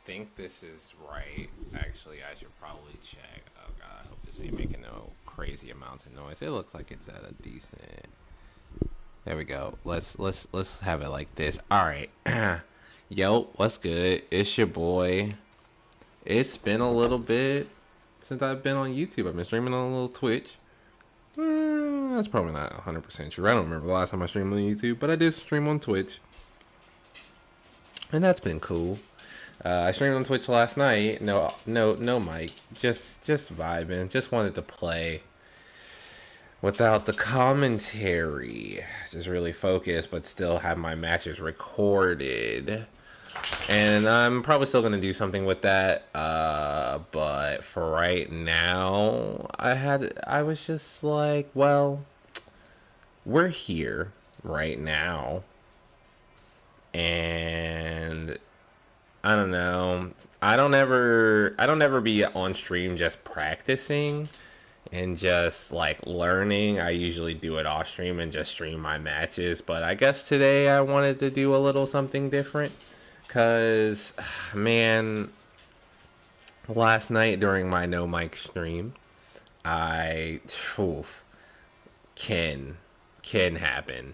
think this is right. Actually, I should probably check. Oh god, I hope this ain't making no crazy amounts of noise. It looks like it's at a decent. There we go. Let's have it like this. All right. Yo, what's good? It's your boy. It's been a little bit since I've been on YouTube. I've been streaming on a little Twitch. That's probably not 100% true. I don't remember the last time I streamed on YouTube, but I did stream on Twitch, and that's been cool. I streamed on Twitch last night. No mic. Just vibing. Just wanted to play without the commentary. Just really focused, but still have my matches recorded. And I'm probably still gonna do something with that. But for right now, I was just like, well, we're here right now, and I don't know. I don't ever be on stream just practicing and just like learning. I usually do it off stream and just stream my matches. But I guess today I wanted to do a little something different. Cause man, last night during my no mic stream, I oof, can can happen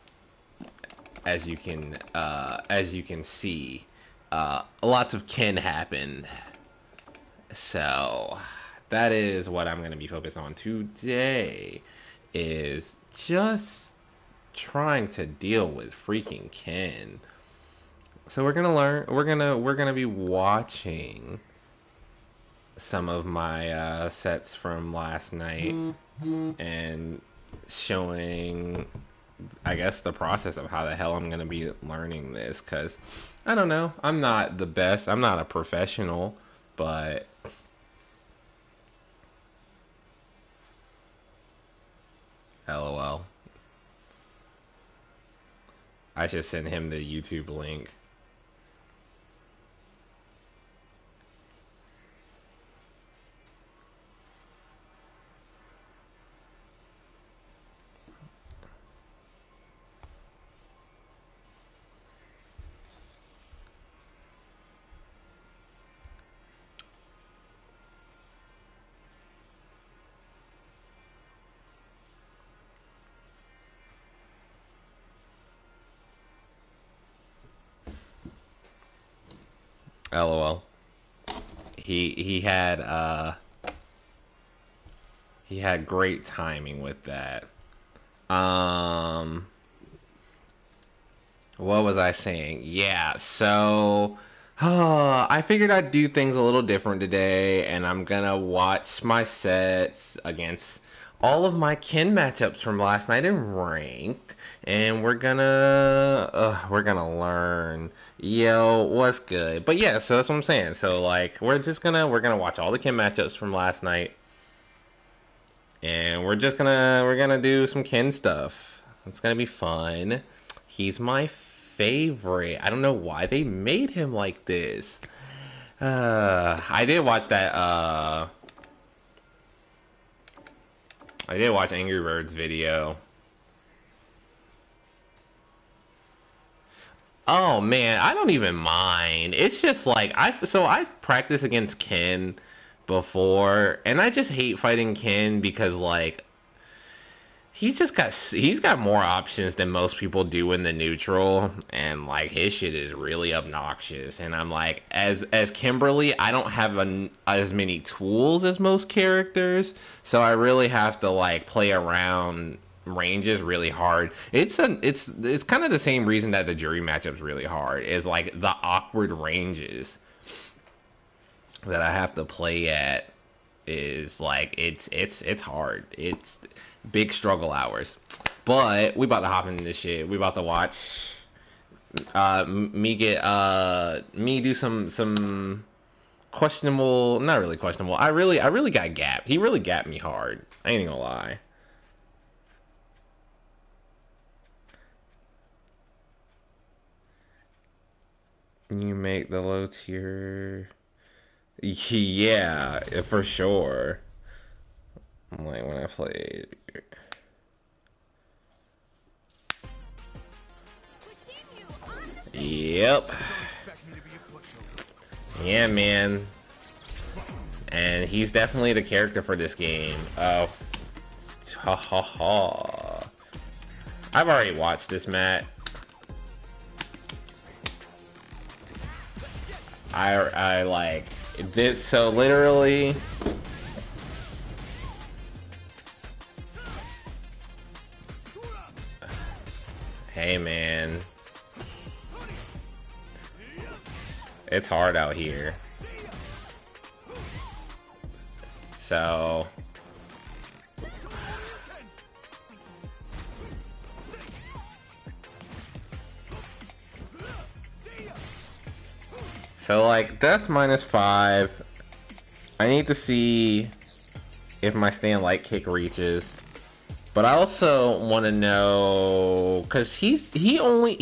as you can see. Lots of can happen. So that is what I'm gonna be focused on today. Is just trying to deal with freaking Ken. So we're gonna learn. We're gonna be watching some of my sets from last night and showing, I guess, the process of how the hell I'm gonna be learning this. Cause I don't know. I'm not the best. I'm not a professional, but LOL. I should send him the YouTube link. LOL. He had he had great timing with that. Um, what was I saying? Yeah, so I figured I'd do things a little different today, and I'm gonna watch my sets against all of my kin matchups from last night in ranked, and we're gonna learn. Yo, what's good? But yeah, so that's what I'm saying. So like, we're gonna watch all the kin matchups from last night, and we're gonna do some kin stuff. It's gonna be fun. He's my favorite. I don't know why they made him like this. I did watch that. I did watch Angry Birds video. Oh man, I don't even mind. It's just like I practice against Ken before, and I just hate fighting Ken because like he's got more options than most people do in the neutral, and like his shit is really obnoxious. And I'm like, as Kimberly, I don't have as many tools as most characters, so I really have to like play around ranges really hard. It's kind of the same reason that the jury matchup's really hard, is like the awkward ranges that I have to play at is like it's hard. It's big struggle hours. But we about to hop into this shit. We about to watch me do some questionable, not really questionable. I really got gapped. He really gapped me hard. I ain't gonna lie. You make the low tier. Yeah, for sure. Like when I played. Yep. Yeah, man. And he's definitely the character for this game. Oh. Ha ha ha. I've already watched this, Matt. I like this, so literally hey man, it's hard out here. So like that's -5. I need to see if my stand light kick reaches. But I also want to know, because he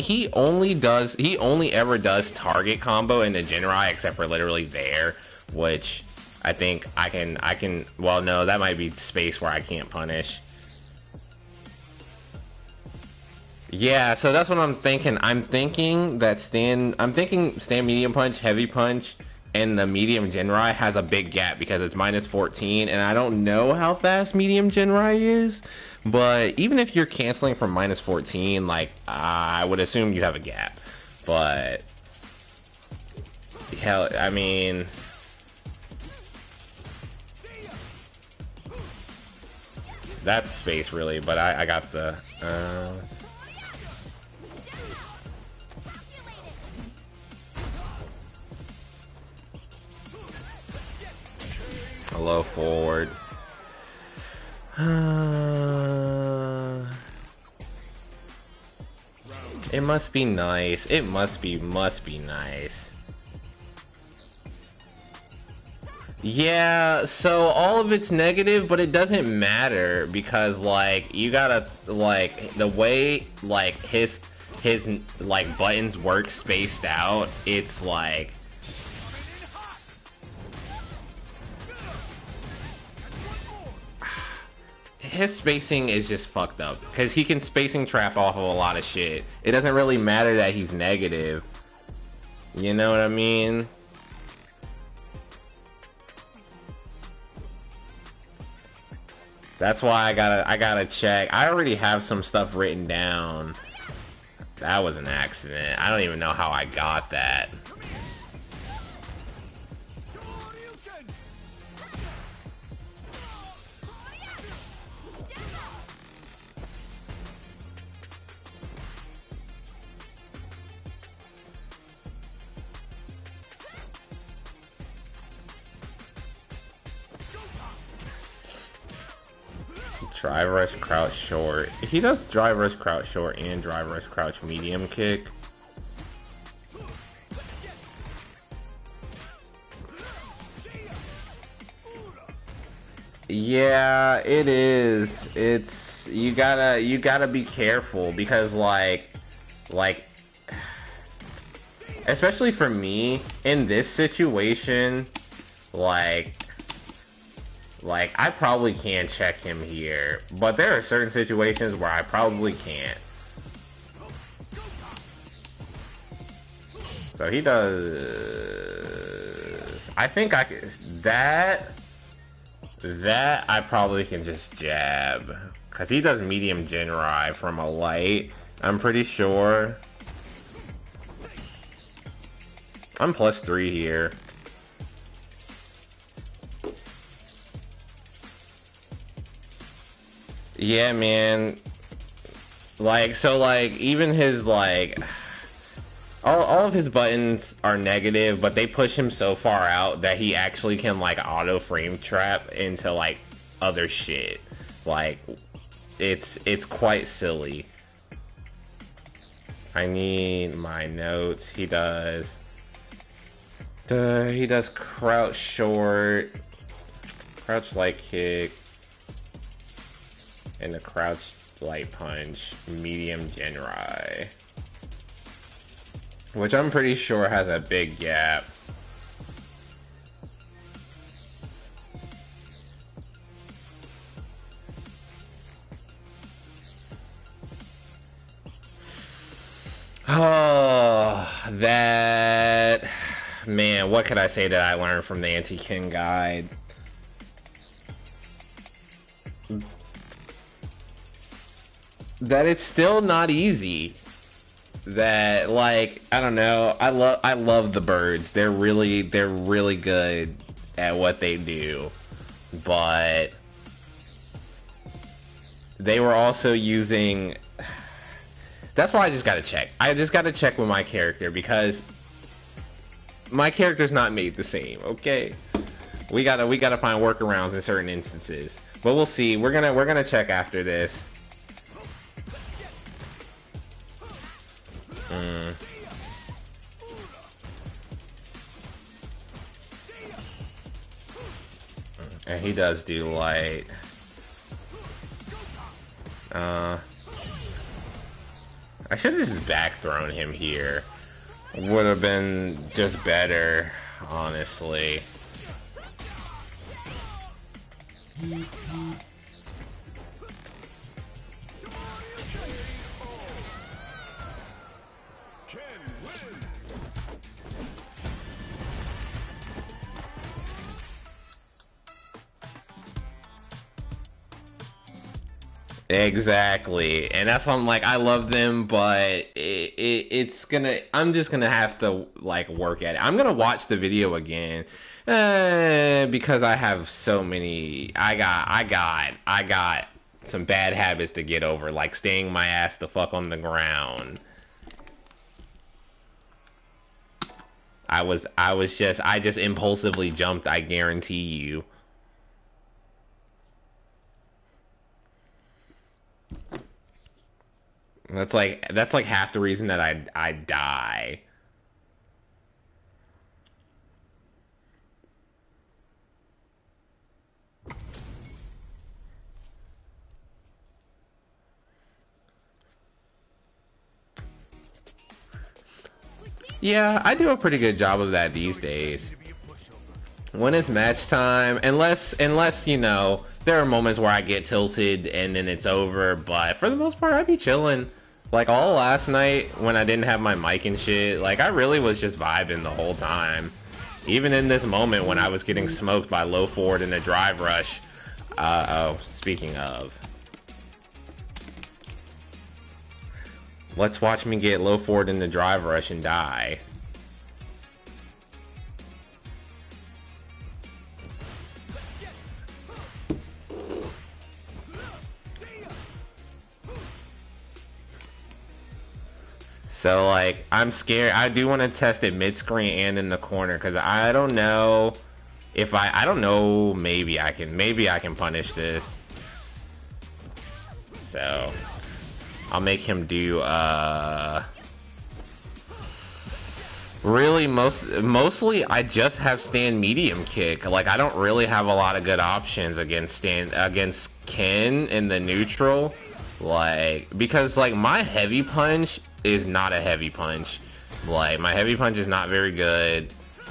only ever does target combo in the Jinrai, except for literally there, which I think I can well, no, that might be space where I can't punish. Yeah, so that's what I'm thinking. I'm thinking stand medium punch, heavy punch, and the medium Jinrai has a big gap because it's -14, and I don't know how fast medium Jinrai is. But even if you're canceling from -14, like, I would assume you have a gap. But hell, I mean, that's space really. But I got the low forward. It must be nice. It must be nice. Yeah, so all of it's negative, but it doesn't matter because like you gotta like the way like his like buttons work spaced out, it's like his spacing is just fucked up because he can spacing trap off of a lot of shit. It doesn't really matter that he's negative. You know what I mean? That's why I gotta check. I already have some stuff written down. That was an accident. I don't even know how I got that. Drive rush crouch short. He does drive rush crouch short and drive rush crouch medium kick. Yeah, it is. It's you gotta be careful because like especially for me in this situation, like I probably can check him here, but there are certain situations where I probably can't. So he does. I think I can. That I probably can just jab, cause he does medium Jinrai from a light. I'm pretty sure. I'm +3 here. Yeah, man. Like, so, like, even his, like... All of his buttons are negative, but they push him so far out that he actually can, like, auto-frame trap into, like, other shit. Like, it's quite silly. I need my notes. He does crouch short, crouch light kick, and the crouch light punch, medium Jinrai, which I'm pretty sure has a big gap. Oh, that Man, what could I say that I learned from the anti-kin guide? That it's still not easy. That, like, I don't know. I love the birds. They're really good at what they do. But they were also using. That's why I just gotta check. I just gotta check with my character, because my character's not made the same. Okay, we gotta find workarounds in certain instances. But we'll see. We're gonna check after this. And he does do light. I should have just back thrown him here. Would have been just better, honestly. Exactly, and that's why I'm like, I love them, but I'm just gonna have to like work at it. I'm gonna watch the video again, because I have so many. I got some bad habits to get over, like staying my ass the fuck on the ground. I just impulsively jumped, I guarantee you. That's like half the reason that I die. Yeah, I do a pretty good job of that these days. When it's match time, unless you know, there are moments where I get tilted and then it's over, but for the most part I be chilling. Like all last night when I didn't have my mic and shit, like I really was just vibing the whole time. Even in this moment when I was getting smoked by low forward in a drive rush. Oh, speaking of. Let's watch me get low forward in the drive rush and die. So, like, I'm scared. I do want to test it mid-screen and in the corner, because I don't know if I don't know, maybe I can punish this. So, I'll make him do, really, mostly, I just have stand medium kick. Like, I don't really have a lot of good options against Ken in the neutral. Like, because, like, my heavy punch is not a heavy punch. Like, my heavy punch is not very good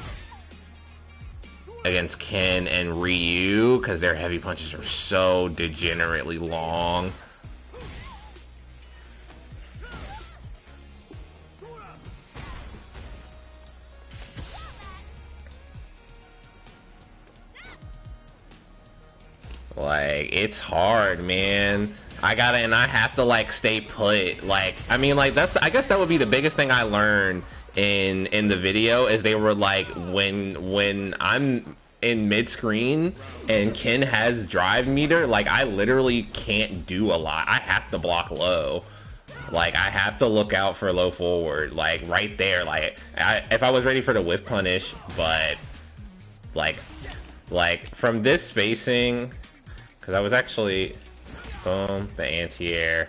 against Ken and Ryu, because their heavy punches are so degenerately long. Like, it's hard, man. I have to like stay put. Like, I mean, like, I guess that would be the biggest thing I learned in the video, is they were like, when I'm in mid screen and Ken has drive meter, like, I literally can't do a lot. I have to block low. Like, I have to look out for low forward, like right there. Like, if I was ready for the whiff punish, but like from this spacing, because I was actually. Boom, the anti-air.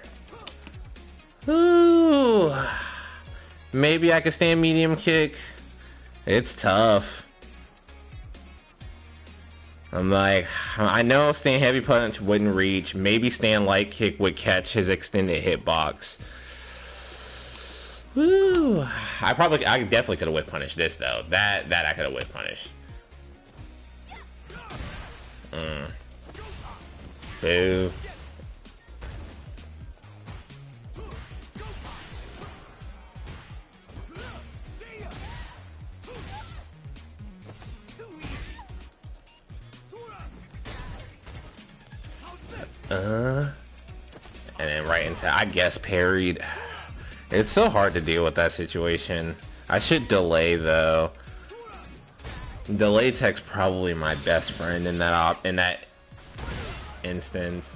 Ooh. Maybe I could stand medium kick. It's tough. I'm like, I know stand heavy punch wouldn't reach. Maybe stand light kick would catch his extended hitbox. Woo. I definitely could have whip punished this though. That I could have whip punished. Boo. And then right into, I guess, parried. It's so hard to deal with that situation. I should delay though. Delay tech's probably my best friend in that instance.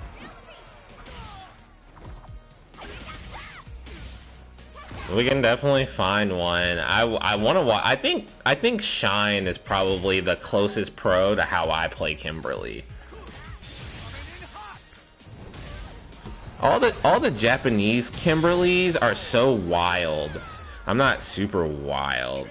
We can definitely find one. I want to watch. I think Shine is probably the closest pro to how I play Kimberly. All the Japanese Kimberlys are so wild. I'm not super wild.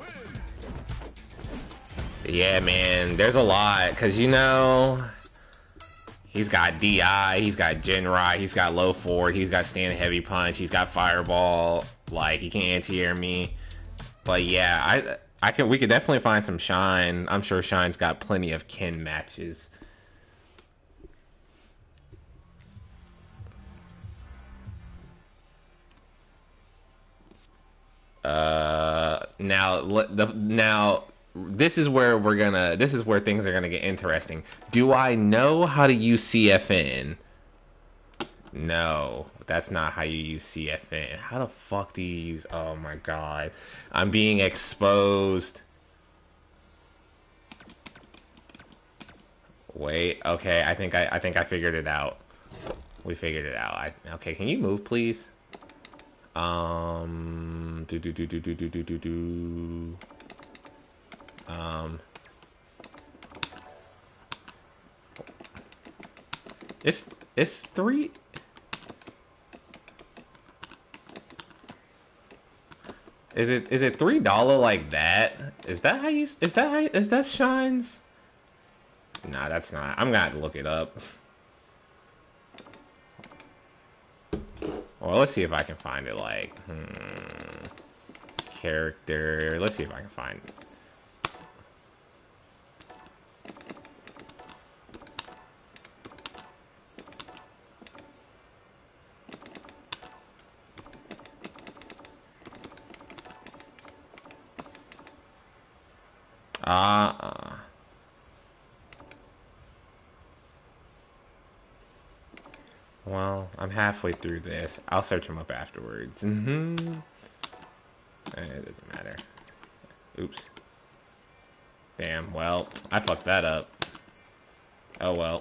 Yeah, man, there's a lot, cause you know, he's got DI, he's got Genrai, he's got low forward, he's got stand heavy punch, he's got fireball. Like, he can anti-air me. But yeah, we could definitely find some Shine. I'm sure Shine's got plenty of Ken matches. Now this is where things are gonna get interesting. Do I know how to use CFN? No, that's not how you use CFN. How the fuck do you use? Oh my god, I'm being exposed. Wait, okay, I think I figured it out. We figured it out. Okay, can you move, please? It's three. Is it $3 like that? Is that Shines? Nah, that's not. I'm gonna have to look it up. Well, let's see if I can find it. Like, character. Let's see if I can find it. Well, I'm halfway through this. I'll search him up afterwards. It doesn't matter. Oops. Damn, well, I fucked that up. Oh well.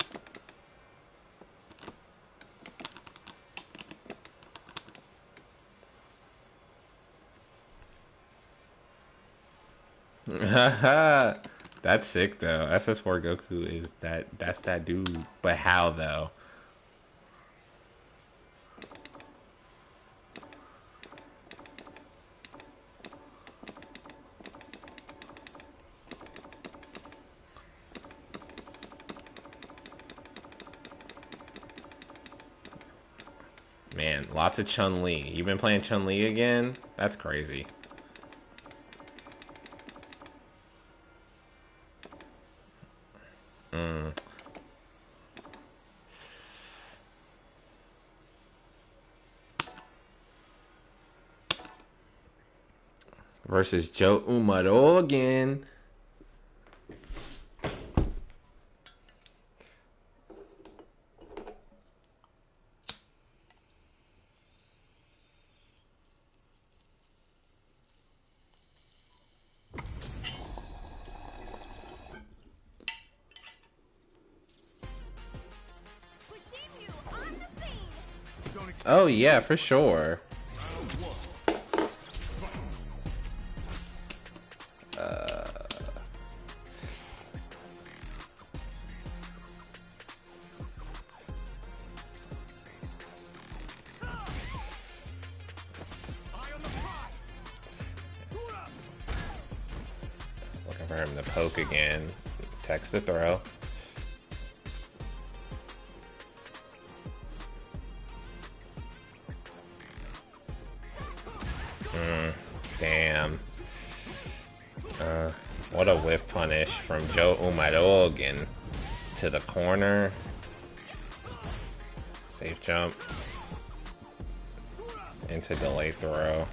That's sick though. SS4 Goku is that's that dude. But how though? Man, lots of Chun-Li. You been playing Chun-Li again? That's crazy. Versus Joe Umaro again. Oh yeah, for sure. Looking for him to poke again. Text the throw. Damn. What a whiff punish from Joe Umadogan to the corner. Safe jump. Into delay throw.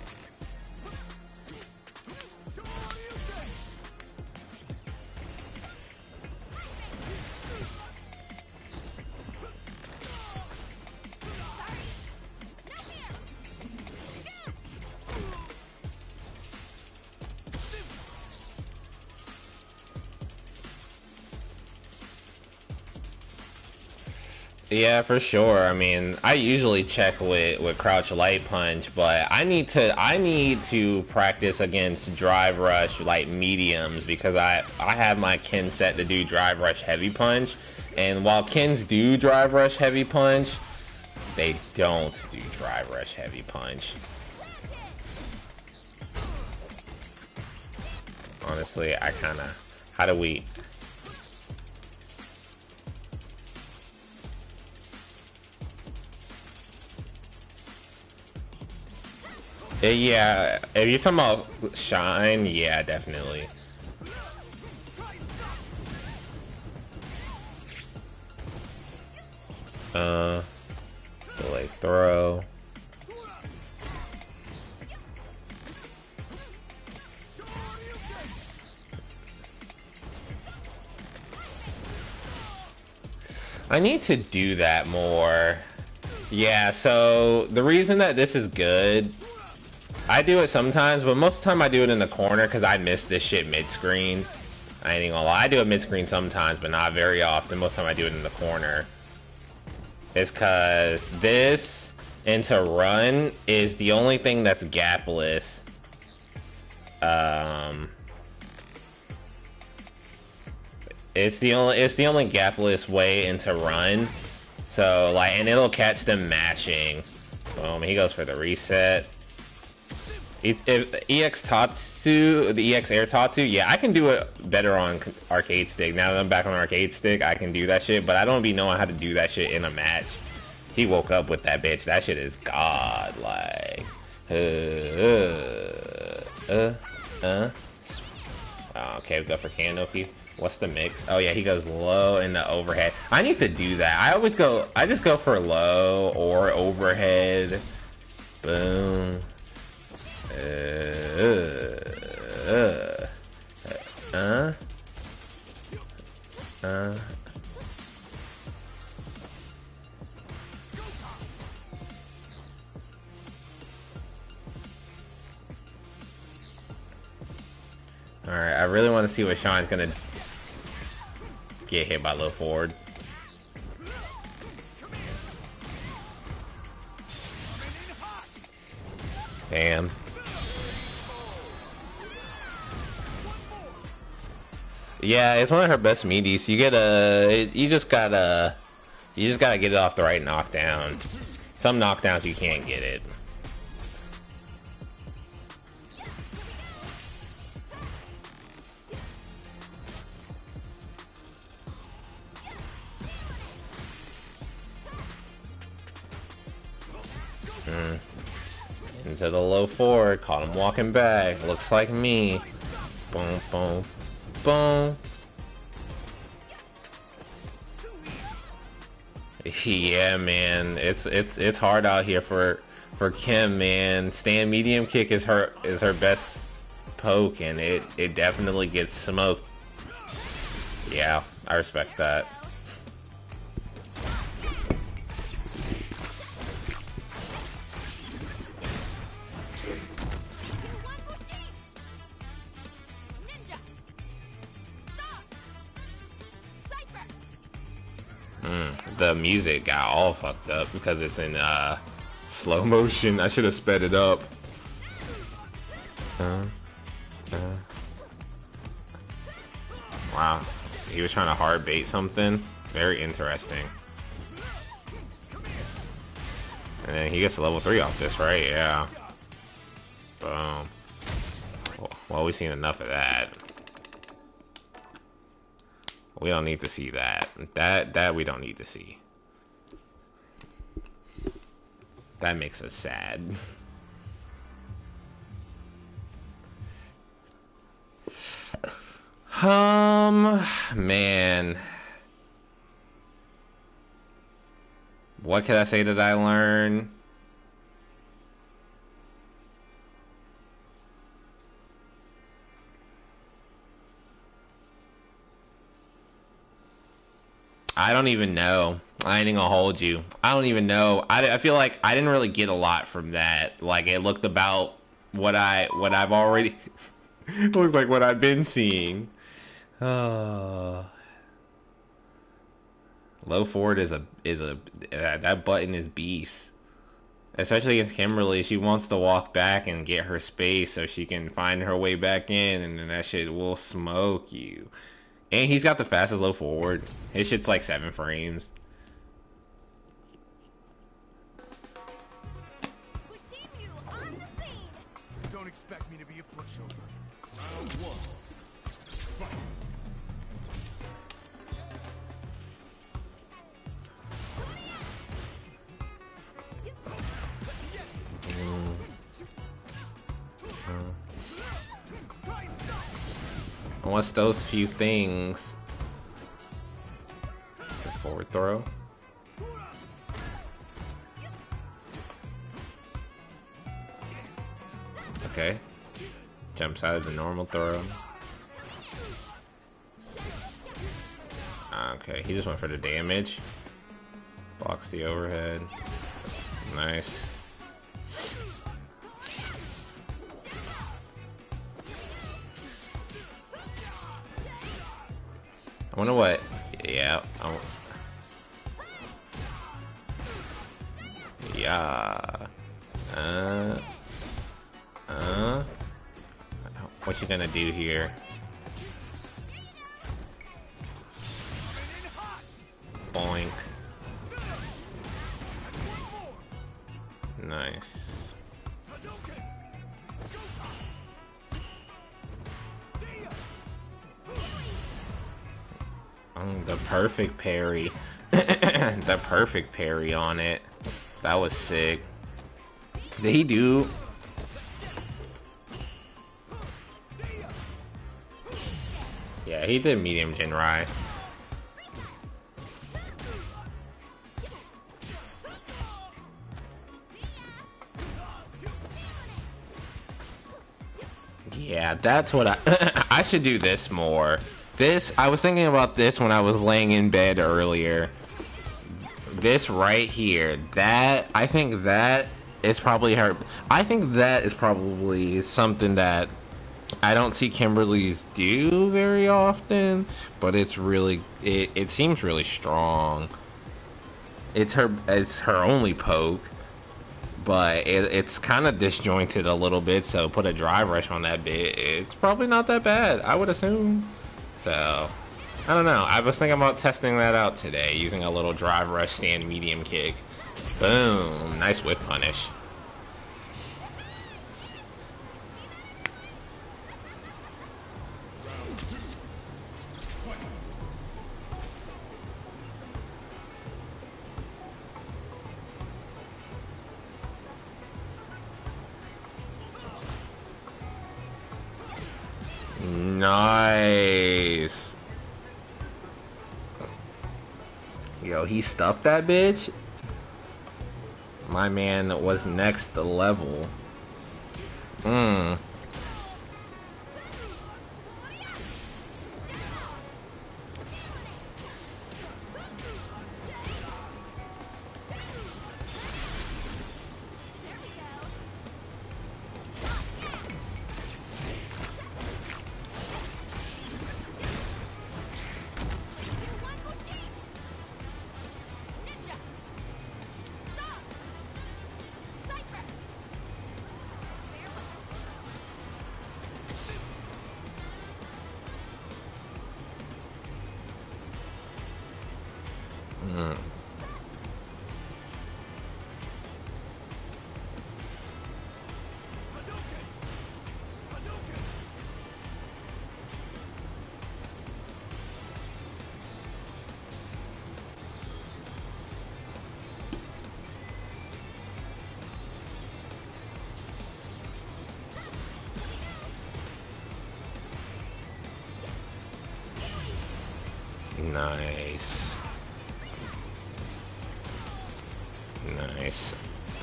Yeah, for sure. I mean, I usually check with crouch light punch, but I need to practice against drive rush like mediums because I have my Ken set to do drive rush heavy punch, and while Kens do drive rush heavy punch, they don't do drive rush heavy punch. Honestly, I kind of how do we? Yeah, if you're talking about shine, yeah, definitely. Uh, delay throw. I need to do that more. Yeah, so the reason that this is good, I do it sometimes, but most of the time I do it in the corner because I miss this shit mid-screen. I ain't gonna lie, I do it mid-screen sometimes, but not very often. Most of the time I do it in the corner. It's because this into run is the only thing that's gapless. Um, it's the only gapless way into run. So like, and it'll catch them mashing. Boom, he goes for the reset. If EX Tatsu, the EX Air Tatsu, yeah, I can do it better on arcade stick. Now that I'm back on arcade stick, I can do that shit, but I don't be knowing how to do that shit in a match. He woke up with that bitch. That shit is god like. Okay, we go for Kanoki. What's the mix? Oh yeah, he goes low in the overhead. I need to do that. I just go for low or overhead. Boom. Alright, I really want to see what Sean's gonna get hit by low forward. Damn. Yeah, it's one of her best meaties. You just gotta get it off the right knockdown. Some knockdowns you can't get it. Into the low forward, caught him walking back. Looks like me. Boom, boom, boom. Yeah, man, it's hard out here for Kim, man. Stand medium kick is her best poke, and it definitely gets smoked. Yeah, I respect that. The music got all fucked up because it's in slow motion. I should have sped it up. Wow, he was trying to hard bait something. Very interesting. And then he gets to level 3 off this, right? Yeah. Boom. Well, we've seen enough of that. We don't need to see that. That we don't need to see. That makes us sad. Man. What could I say that I learned? I don't even know. I ain't gonna hold you. I don't even know. I feel like I didn't really get a lot from that. Like it looked about what I've already it looks like what I've been seeing. Oh. Low forward is a that button is beast. Especially against Kimberly, she wants to walk back and get her space so she can find her way back in, and then that shit will smoke you. And he's got the fastest low forward. His shit's like 7 frames. Don't expect me to be a pushover. Round one. Fight. What's those few things? A forward throw. Okay. Jumps out of the normal throw. Okay, he just went for the damage. Blocks the overhead. Nice. I wonder what. Yeah. Yeah. What you gonna do here? Boink. Nice. The perfect parry. The perfect parry on it. That was sick. Did he do? Yeah, he did medium Jinrai. Yeah, that's what I should do this more. I was thinking about this when I was laying in bed earlier. This right here, I think that is probably her. I think that is probably something that I don't see Kimberly's do very often, but it's really, it seems really strong. It's her only poke, but it's kind of disjointed a little bit, so put a drive rush on that bit. It's probably not that bad, I would assume. So, I don't know. I was thinking about testing that out today, using a little drive rush stand medium kick. Boom. Nice whip punish. Nice. Yo, he stuffed that bitch. My man was next level. Nice. Nice.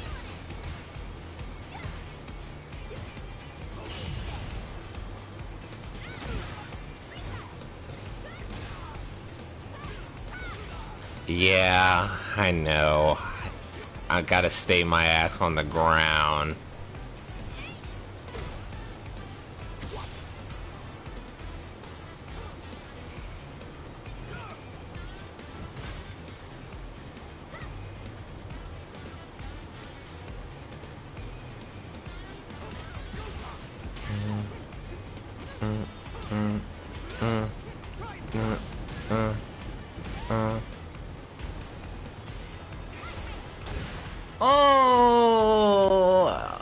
Yeah, I know. I gotta stay my ass on the ground. Mm, mm, mm, mm, mm, mm. Oh,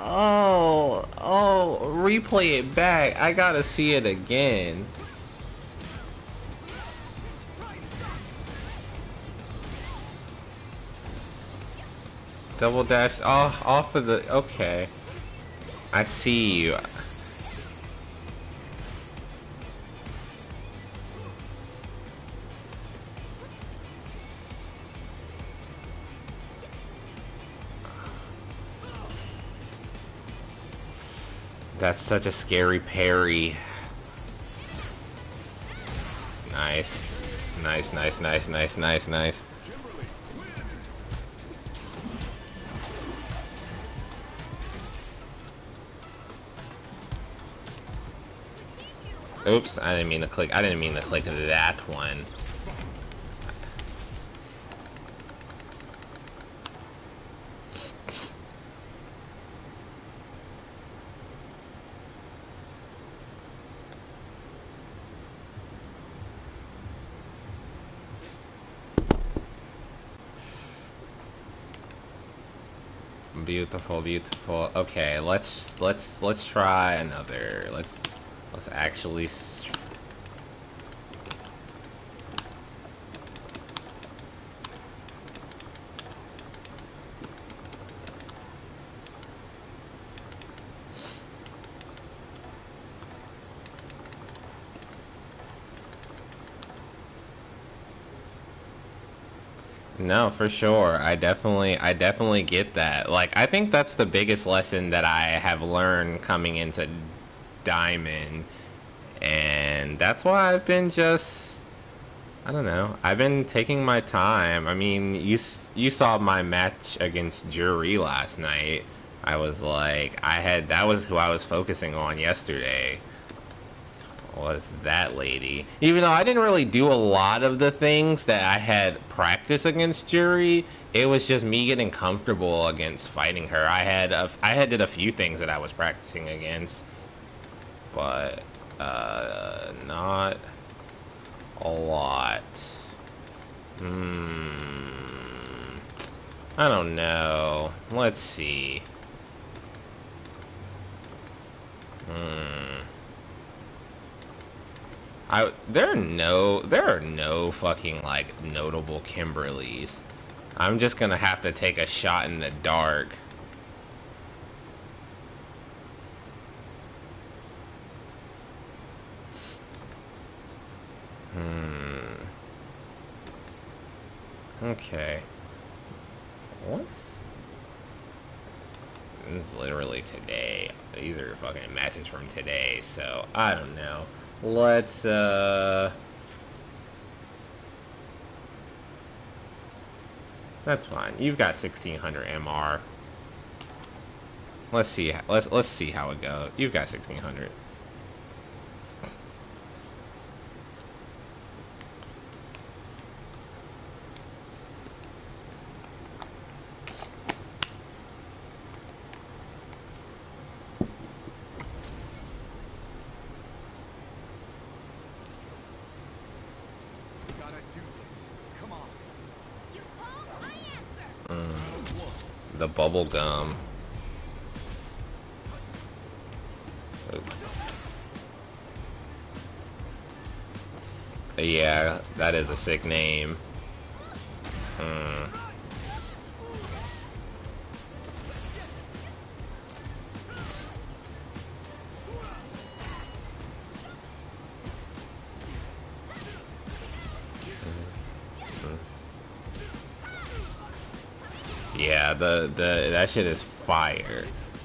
replay it back. I gotta see it again. Double dash off of the, okay. I see you. That's such a scary parry. Nice. Nice, nice, nice, nice, nice, nice. Oops, I didn't mean to click. I didn't mean to click that one. Beautiful, beautiful. Okay, let's try another. Let's actually. No, for sure. I definitely get that. Like, I think that's the biggest lesson that I have learned coming into Diamond, and that's why I've been just, I don't know. I've been taking my time. I mean, you saw my match against Jury last night. I was like, that was who I was focusing on yesterday. Was that lady. Even though I didn't really do a lot of the things that I had practiced against Jury, it was just me getting comfortable against fighting her. I had did a few things that I was practicing against, but not a lot. I don't know. Let's see. There are no fucking like notable Kimberlys. I'm just gonna have to take a shot in the dark. Okay. What's... It's literally today. These are fucking matches from today, so I don't know. Let's that's fine. You've got 1600 MR. Let's see. Let's see how it goes. You've got 1600. The bubble gum. Yeah, that is a sick name. Yeah, the that shit is fire.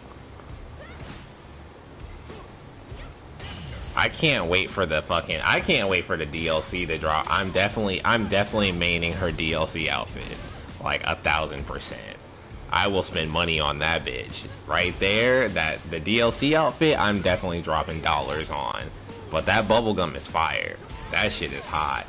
I can't wait for the DLC to drop. I'm definitely maining her DLC outfit. Like 1000%. I will spend money on that bitch. Right there, the DLC outfit, I'm definitely dropping dollars on. But that bubblegum is fire. That shit is hot.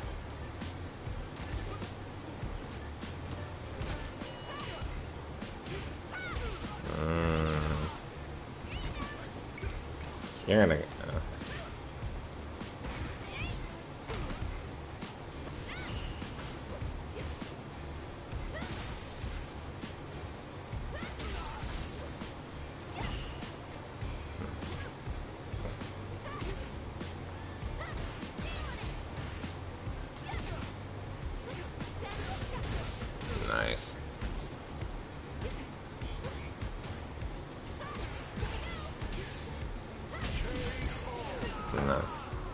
You're gonna... Nuts.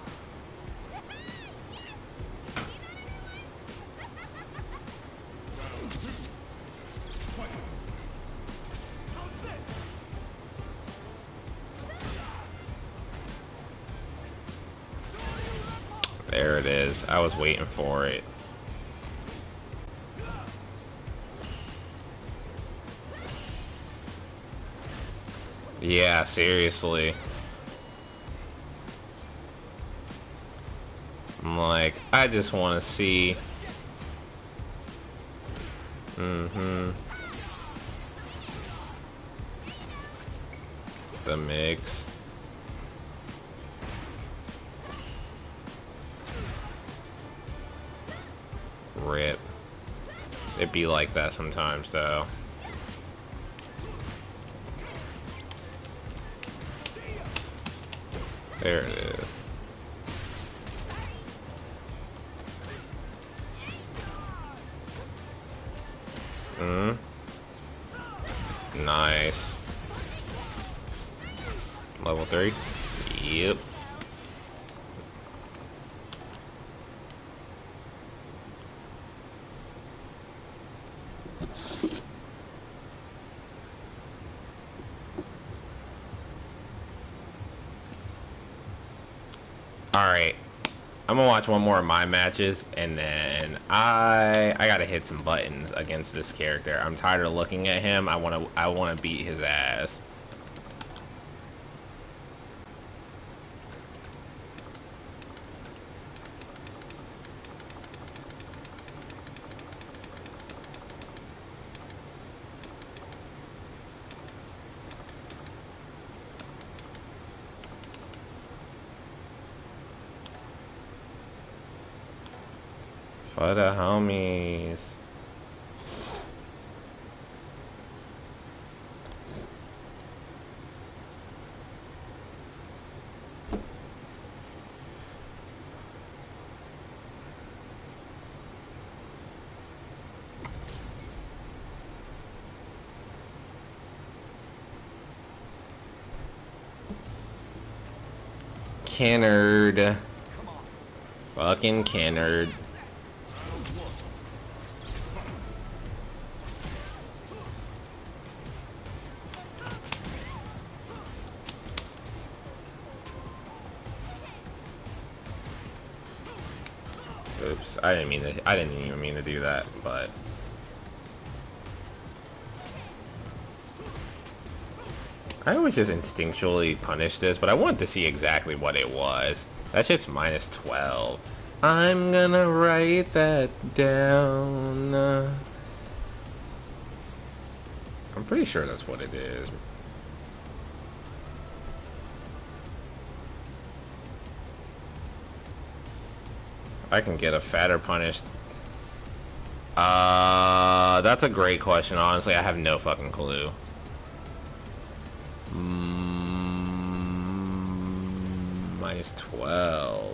There it is. I was waiting for it. Yeah, seriously. I'm like, I just want to see. The mix. Rip. It be like that sometimes, though. There it is. Nice. Level 3. Yep. Alright. I'm gonna watch one more of my matches, and then I gotta hit some buttons against this character. I'm tired of looking at him. I wanna beat his ass. For the homies. Kennard. Fucking Kennard. Oops, I didn't even mean to do that, but I always just instinctually punish this, but I wanted to see exactly what it was. That shit's minus 12. I'm gonna write that down. I'm pretty sure that's what it is. I can get a fatter punish. That's a great question. Honestly, I have no fucking clue. Minus 12.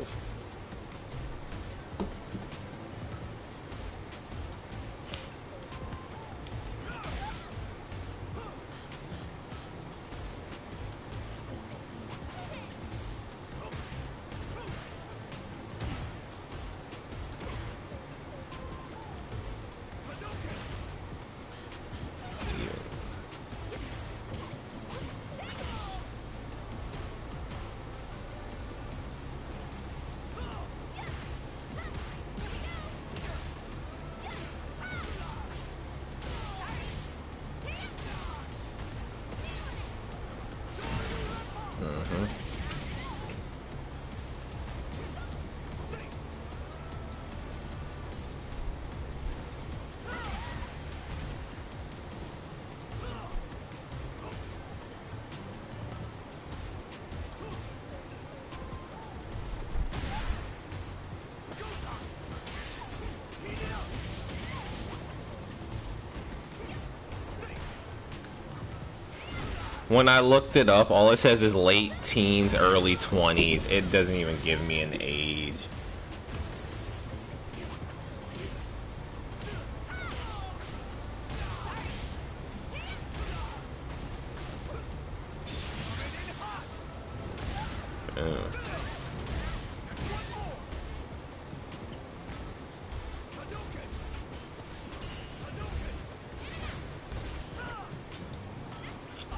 When I looked it up, all it says is late teens, early 20s. It doesn't even give me an age.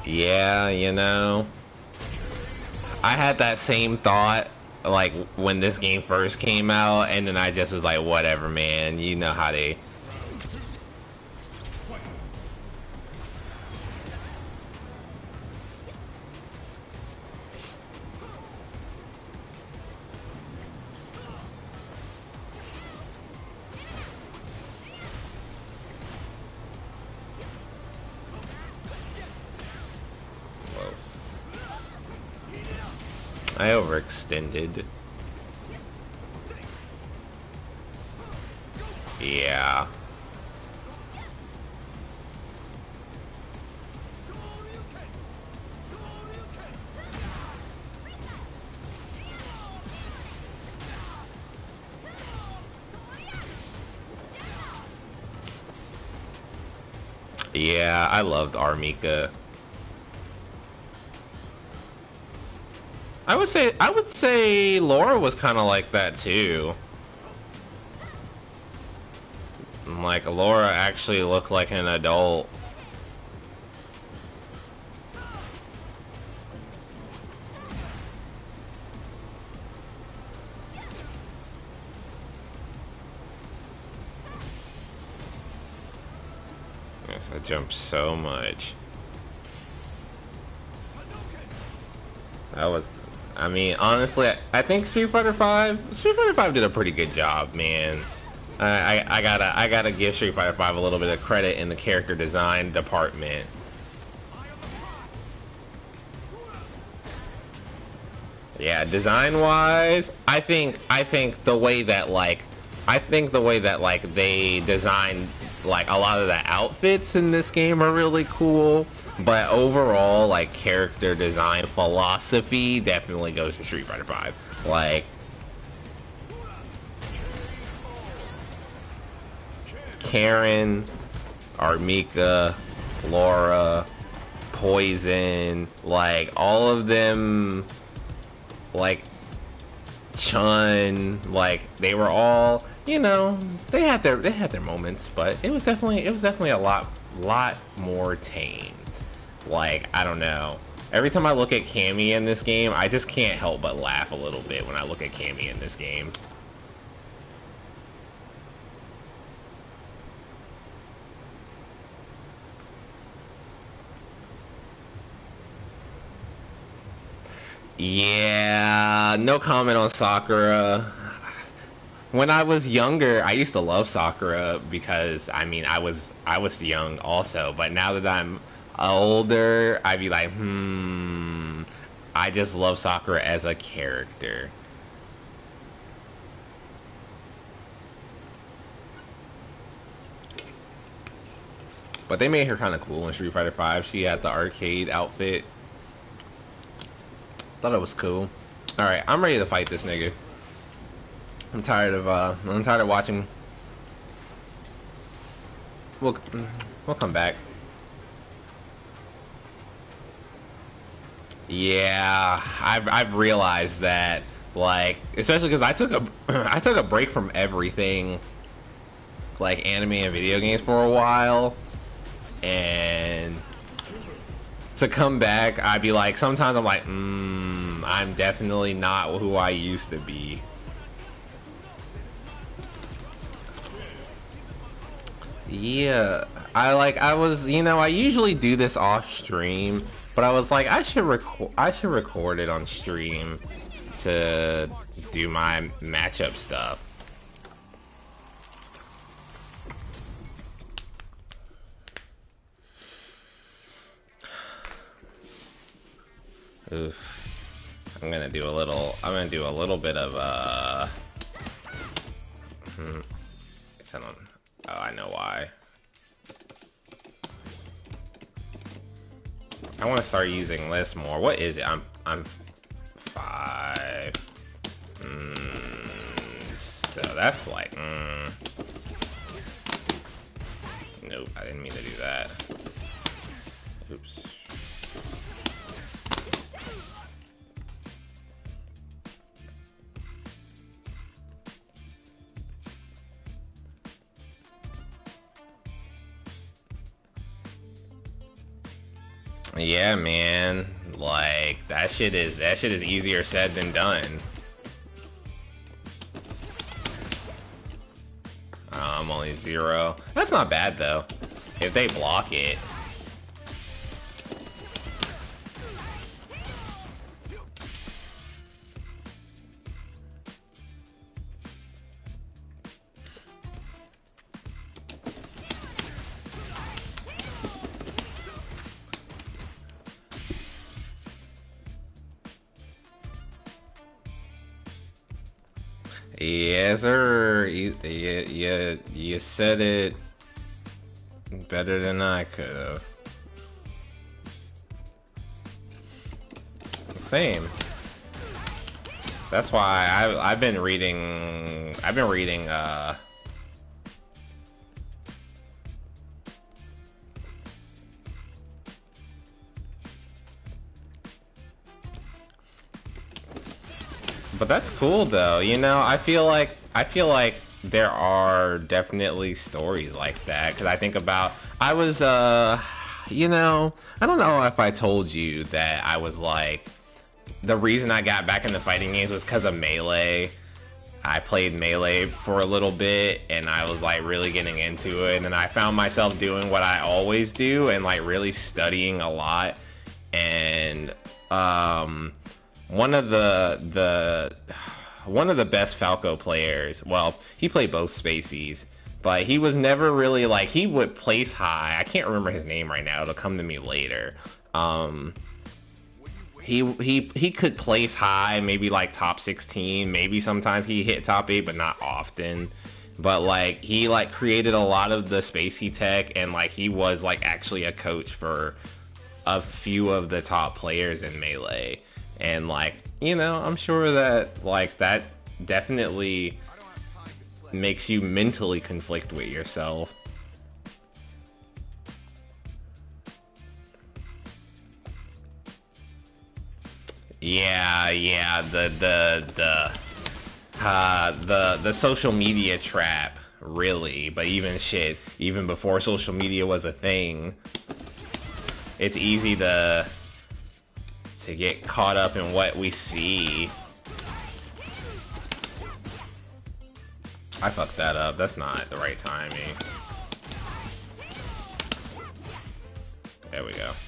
Yeah, you know, I had that same thought like when this game first came out, and then I just was like, whatever, man. You know how they. Round two. Fight. Whoa. I overextended. Yeah. Yeah, I loved Armika. I would say Laura was kind of like that too. Like Laura actually looked like an adult. Yes, I jumped so much. That was, I mean, honestly, I think Street Fighter 5 did a pretty good job, man. I gotta give Street Fighter 5 a little bit of credit in the character design department. Yeah, design wise, I think the way that like they designed like a lot of the outfits in this game are really cool. But overall, like character design philosophy definitely goes to Street Fighter 5. Like Karen, Armika, Laura, Poison, like all of them, like Chun, like they were all, you know, they had their moments, but it was definitely a lot more tame. Like, I don't know. Every time I look at Cammy in this game, I just can't help but laugh a little bit when I look at Cammy in this game. Yeah, no comment on Sakura. When I was younger, I used to love Sakura because I mean I was young also, but now that I'm older, I'd be like, I just love Sakura as a character. But they made her kind of cool in Street Fighter 5. She had the arcade outfit. Thought it was cool. All right, I'm ready to fight this nigga. I'm tired of watching. We'll we'll come back. Yeah, I've realized that, like, especially because I took a I took a break from everything, like anime and video games for a while, and to come back, I'd be like, sometimes I'm like, I'm definitely not who I used to be. Yeah, I was, I usually do this off stream, but I was like, I should record it on stream to do my matchup stuff. Oof. I'm gonna do a little bit of hold on. Oh, I know why. I want to start using this more. What is it? I'm 5. So that's like, nope, I didn't mean to do that. Oops. Yeah, man. Like that shit is easier said than done. I'm only 0. That's not bad though. If they block it. Yes, sir. You said it better than I could have. Same. That's why I've been reading. But that's cool though. You know, I feel like there are definitely stories like that because I think about I was you know, I don't know if I told you that I was like the reason I got back into fighting games was because of Melee. I played Melee for a little bit and I was like really getting into it, and then I found myself doing what I always do and like really studying a lot. And one of the one of the best Falco players, well, he played both Spacies, but he was never really like, he would place high. I can't remember his name right now, it'll come to me later. He could place high, maybe like top 16, maybe sometimes he hit top 8, but not often. But like he like created a lot of the spacey tech, and like he was like actually a coach for a few of the top players in Melee. And like, you know, I'm sure that like that definitely makes you mentally conflict with yourself. Yeah, the social media trap, really. But even shit, even before social media was a thing, it's easy to get caught up in what we see. I fucked that up. That's not the right timing. There we go.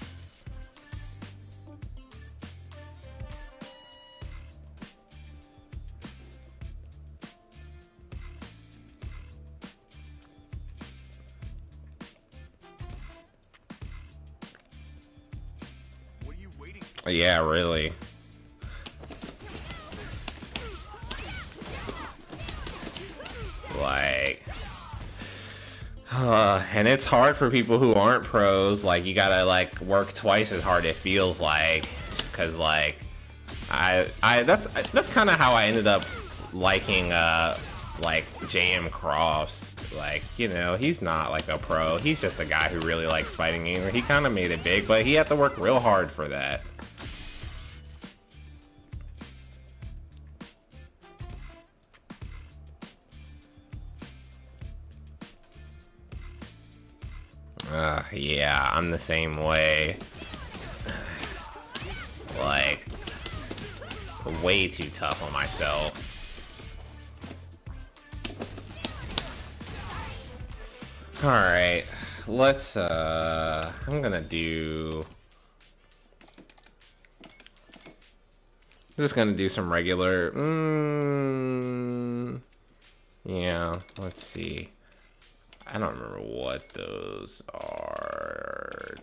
What are you waiting for? Yeah, really. Like, and it's hard for people who aren't pros. Like, you gotta like work twice as hard. It feels like, cause like, that's kind of how I ended up liking like JM Crofts. Like, you know, he's not like a pro. He's just a guy who really likes fighting games. He kind of made it big, but he had to work real hard for that. Yeah, I'm the same way. Like, way too tough on myself. Alright, let's, I'm gonna do... just gonna do some regular... yeah, let's see. I don't remember what those are.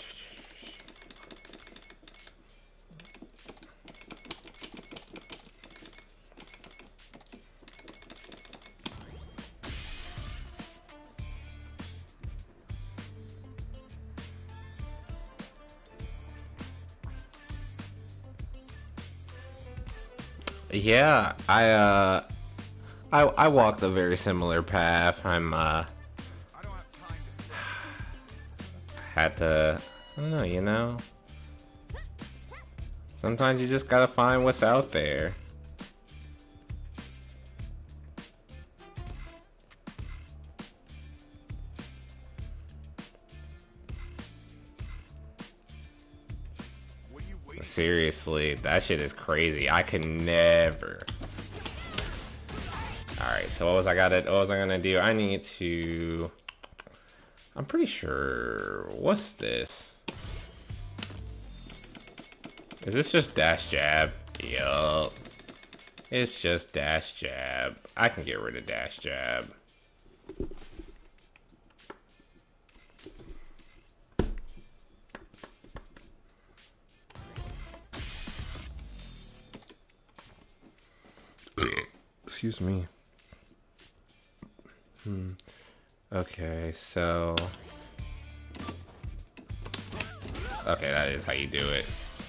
Yeah, I walked a very similar path. I don't have time to... Had to, I don't know, you know? Sometimes you just gotta find what's out there. Seriously, that shit is crazy. I can never. Alright, so what was I gonna do? I need to... I'm pretty sure... What's this? Is this just dash jab? Yup. It's just dash jab. I can get rid of dash jab. Excuse me. Okay, so... Okay, that is how you do it.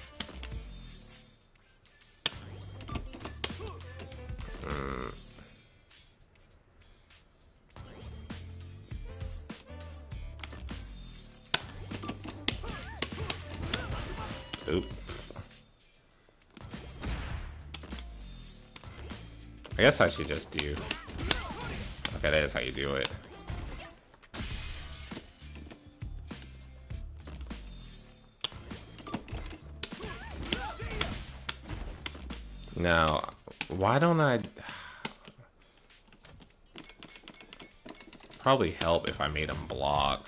Oop. I guess I should just do... Okay, that is how you do it. Now, why don't I... Probably help if I made him block.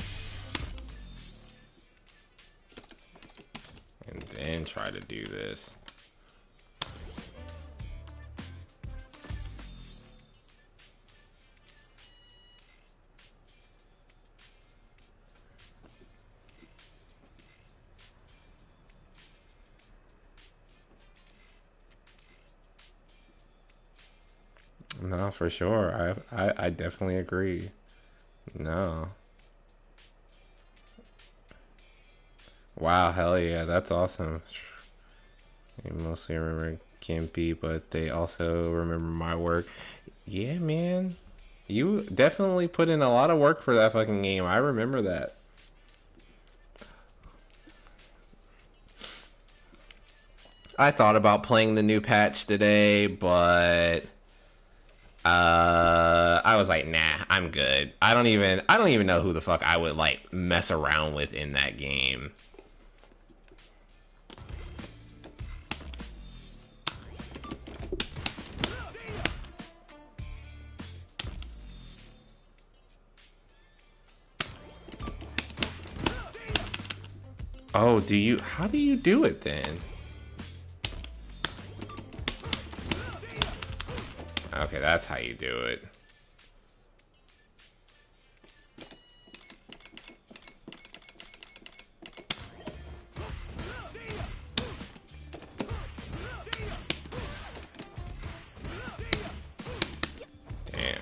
And then try to do this. No, for sure. I definitely agree. No. Wow, hell yeah, that's awesome. They mostly remember Gimpy, but they also remember my work. Yeah, man. You definitely put in a lot of work for that fucking game. I remember that. I thought about playing the new patch today, but I was like, nah, I'm good. I don't even know who the fuck I would like mess around with in that game. Oh, how do you do it then? Okay, that's how you do it. Damn.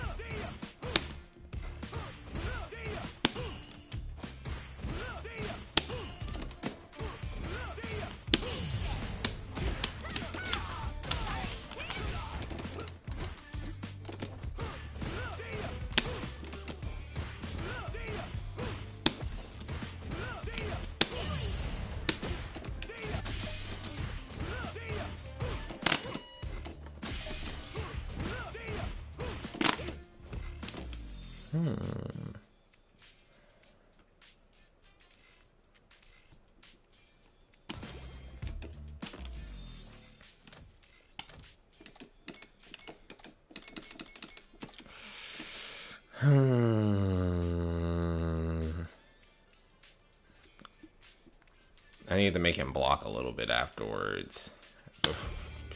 I need to make him block a little bit afterwards. Oof.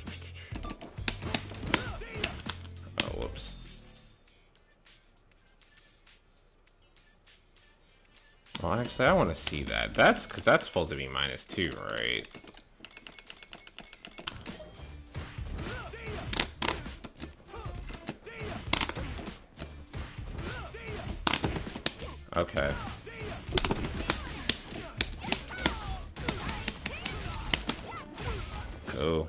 Oh, whoops. Well, actually, I want to see that. That's because that's supposed to be -2, right? Okay. Cool.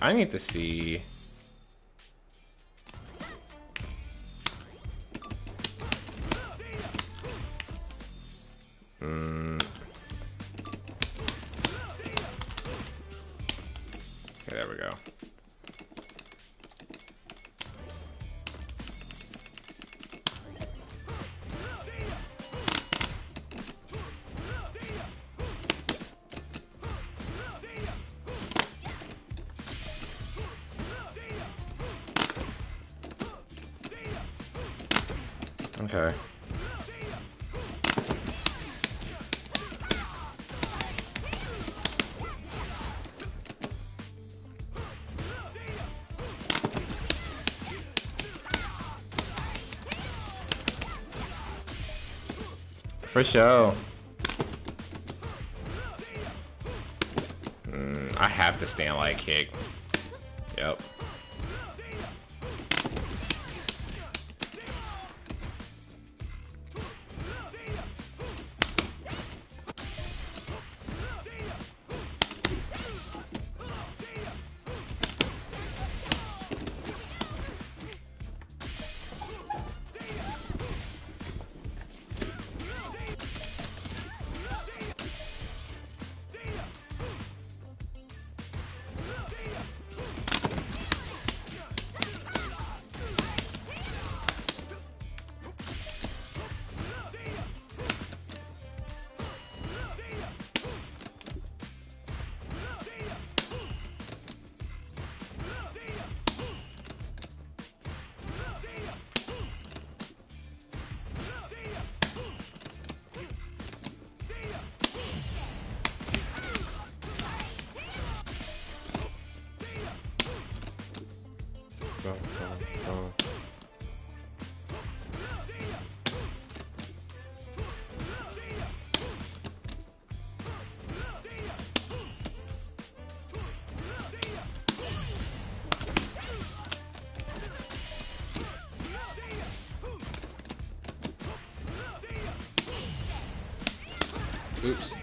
I need to see. Okay, there we go. Okay. For sure. I have to stand like kick. Yep. Oops.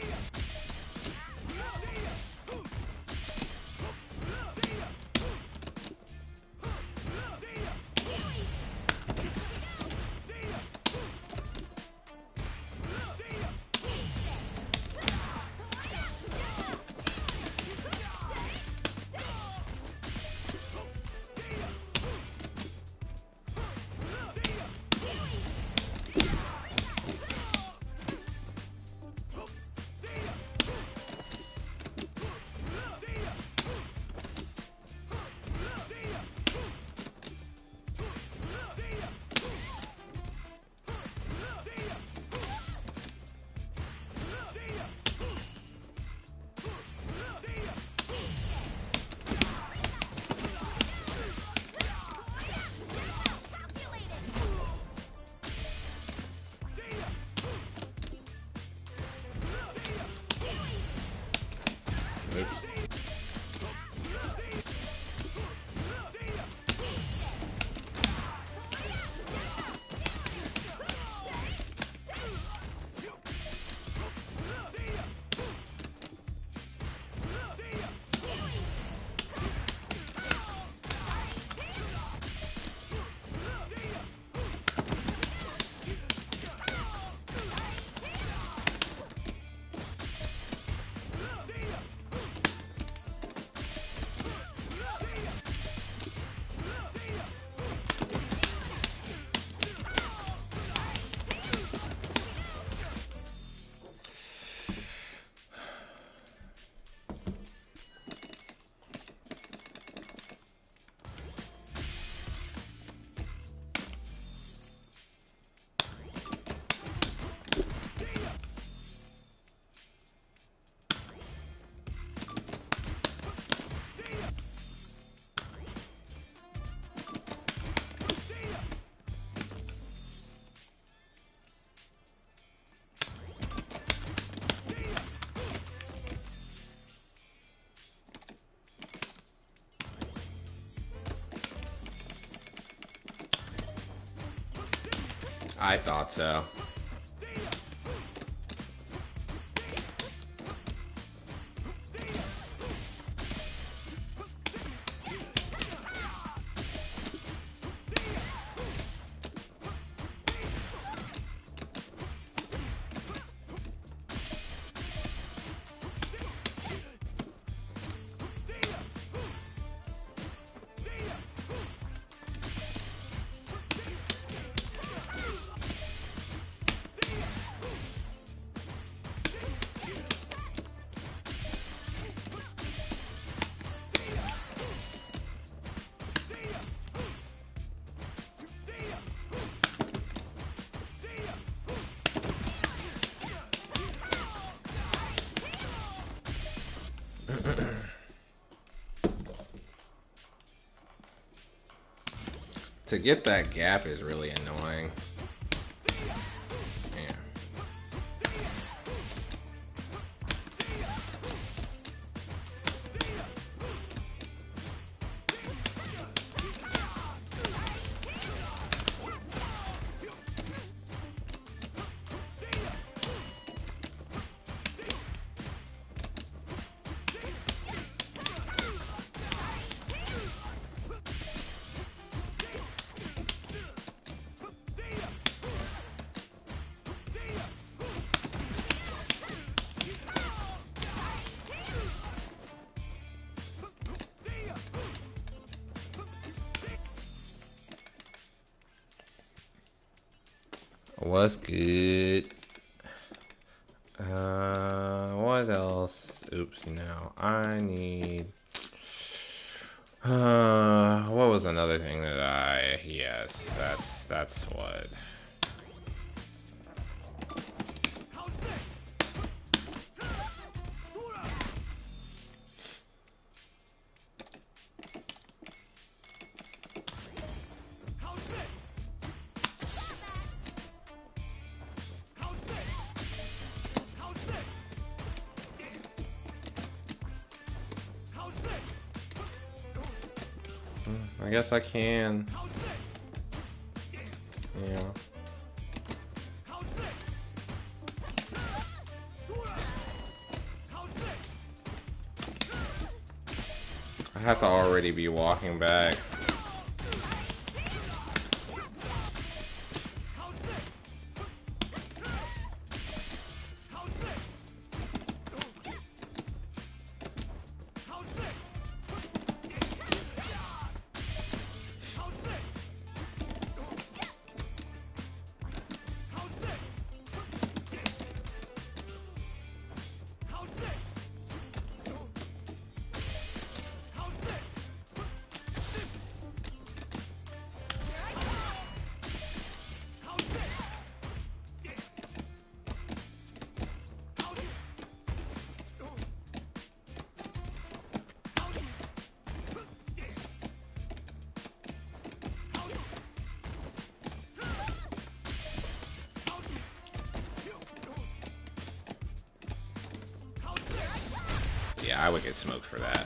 I thought so. To get that gap is really annoying. Yeah. What's good? What else? Oops, no. I need... what was another thing that I... Yes, that's what... I guess I can. Yeah. I have to already be walking back. Yeah, I would get smoked for that.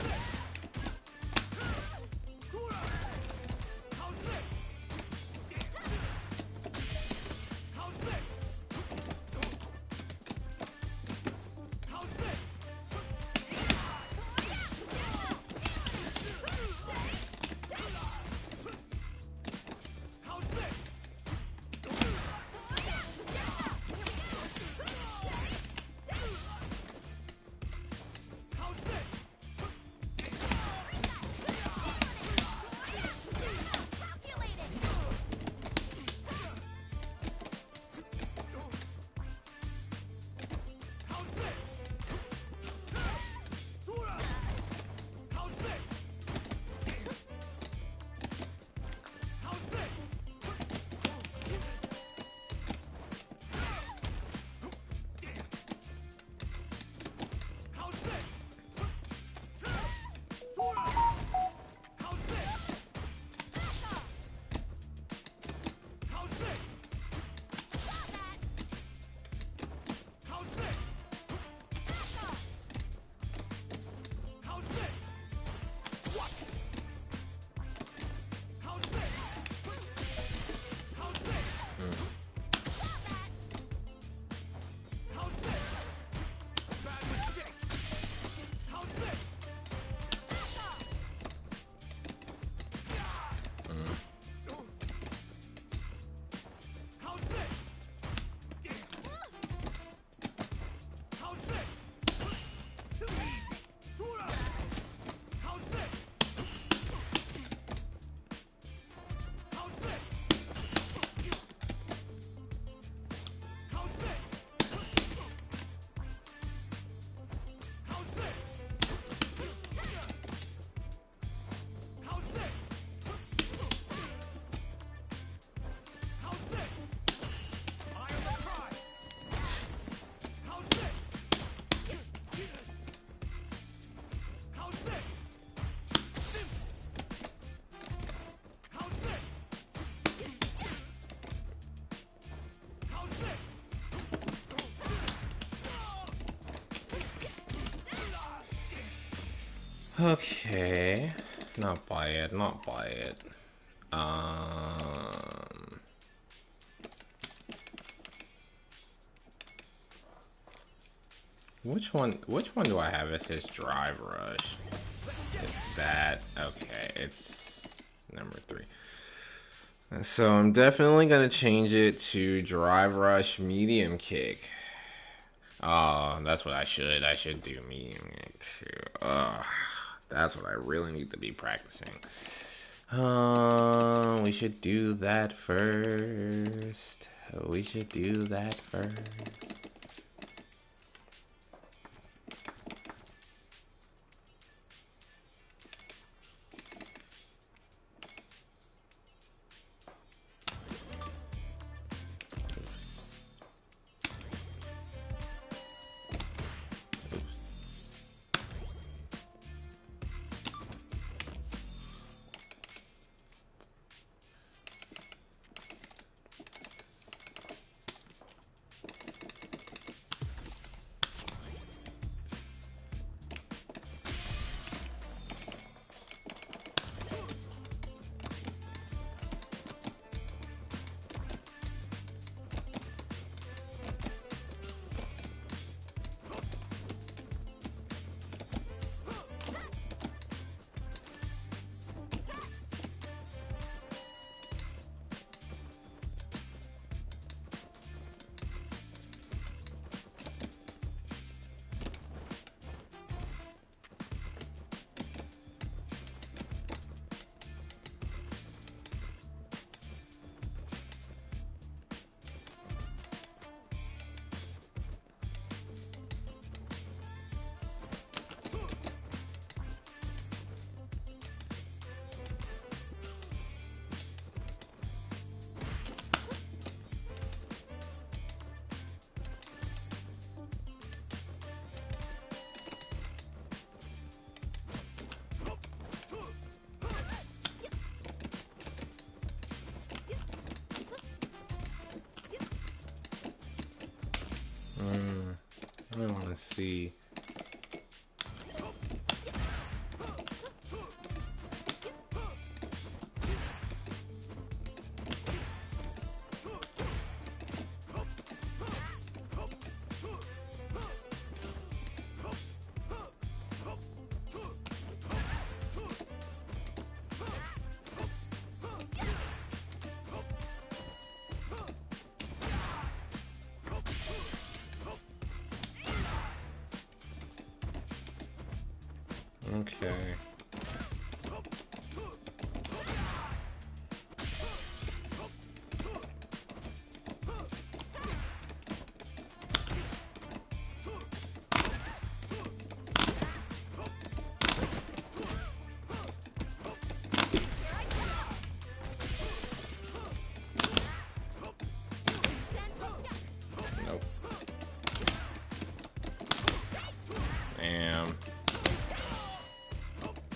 Okay. Not buy it, not buy it. Um, which one do I have as his drive rush? It's that. Okay, it's number 3. So I'm definitely gonna change it to drive rush medium kick. Oh, that's what I should. I should do medium kick too. That's what I really need to be practicing. We should do that first. We should do that first. I want to see. Okay. Nope. Damn.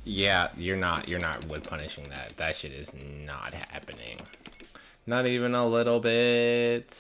Yeah, you're not wood punishing that. That shit is not happening. Not even a little bit.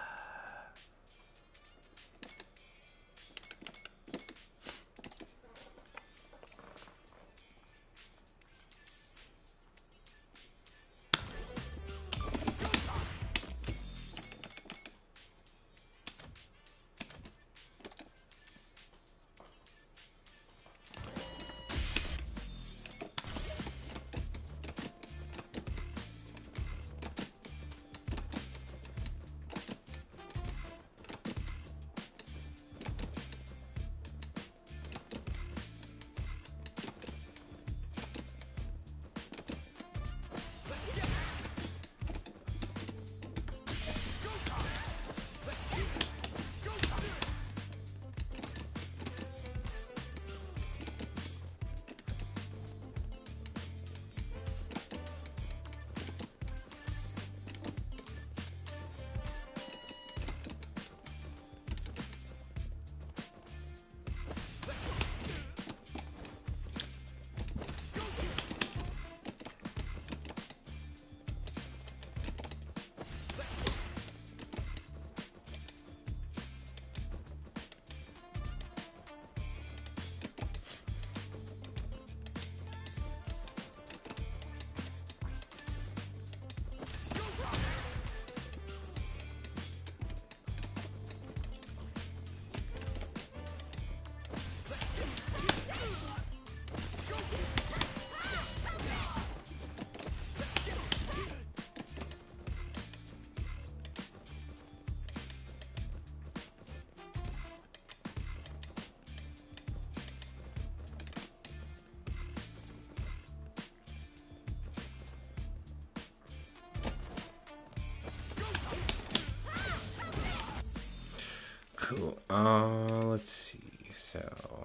Cool. Let's see. So.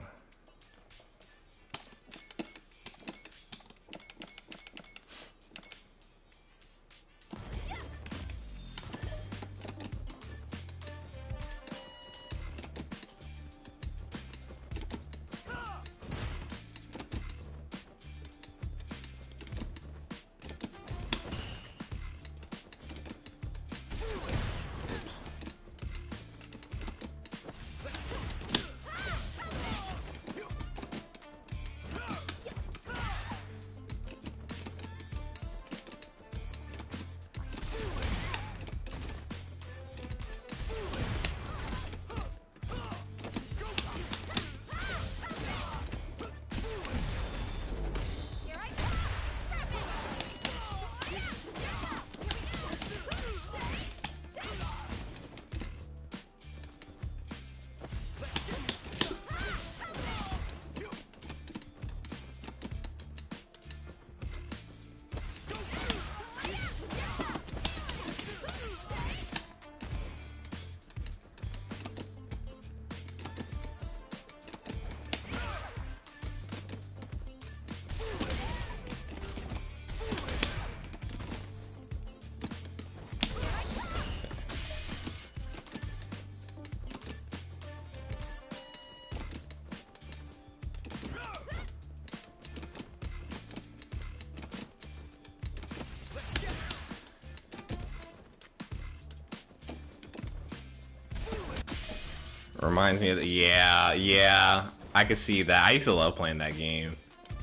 Reminds me of the, yeah. I could see that. I used to love playing that game.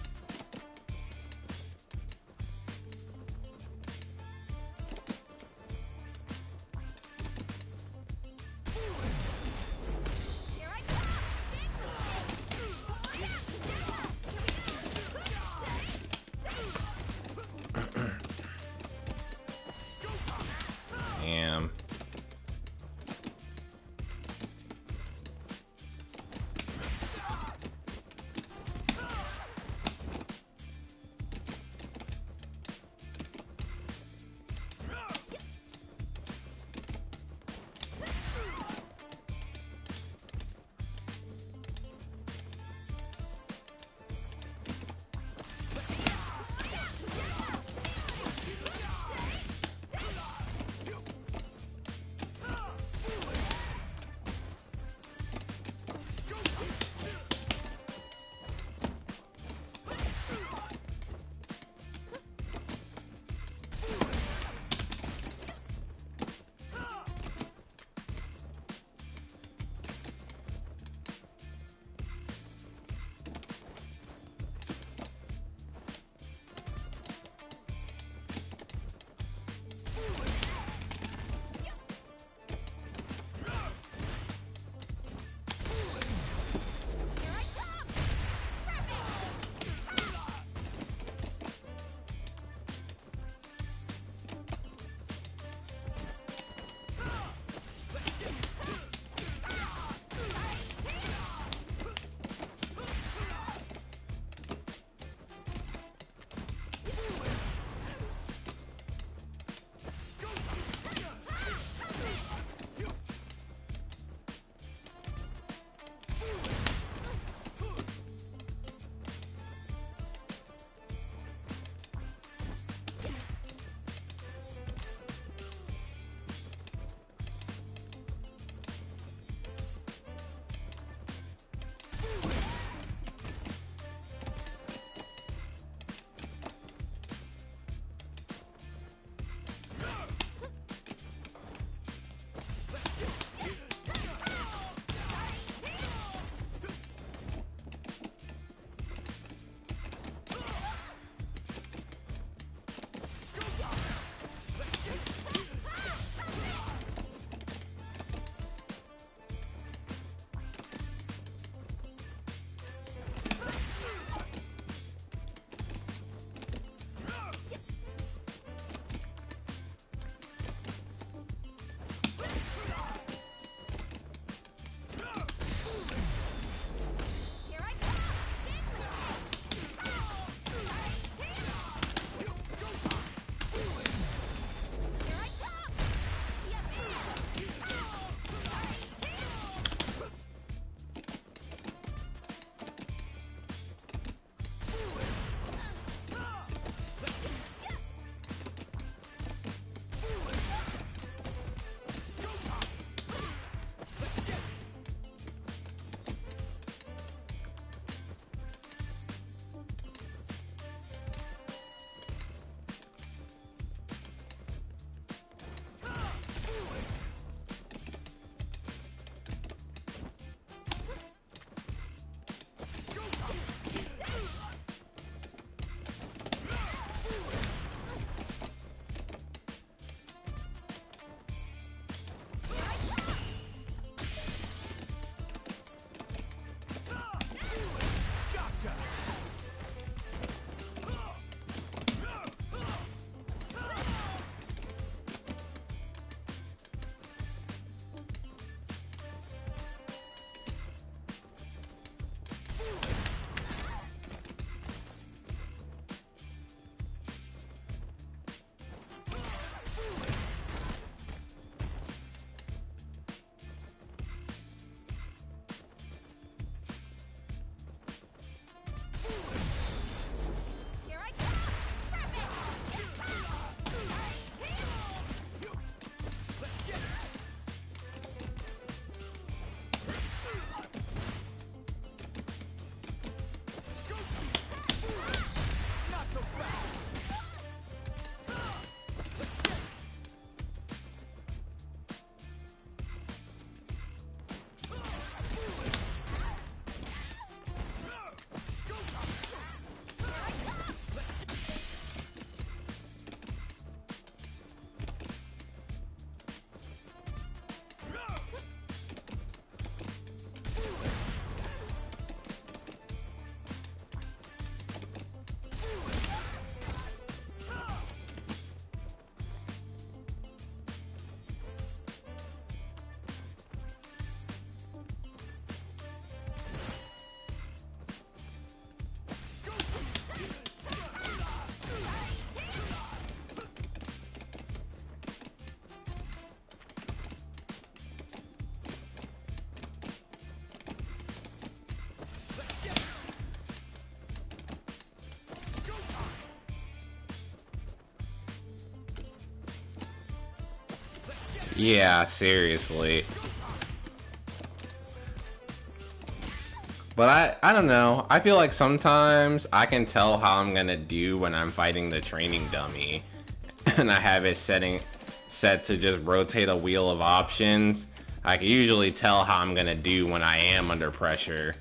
Damn. Yeah, seriously. But I don't know. I feel like sometimes I can tell how I'm gonna do when I'm fighting the training dummy, and I have it set to just rotate a wheel of options. I can usually tell how I'm gonna do when I am under pressure.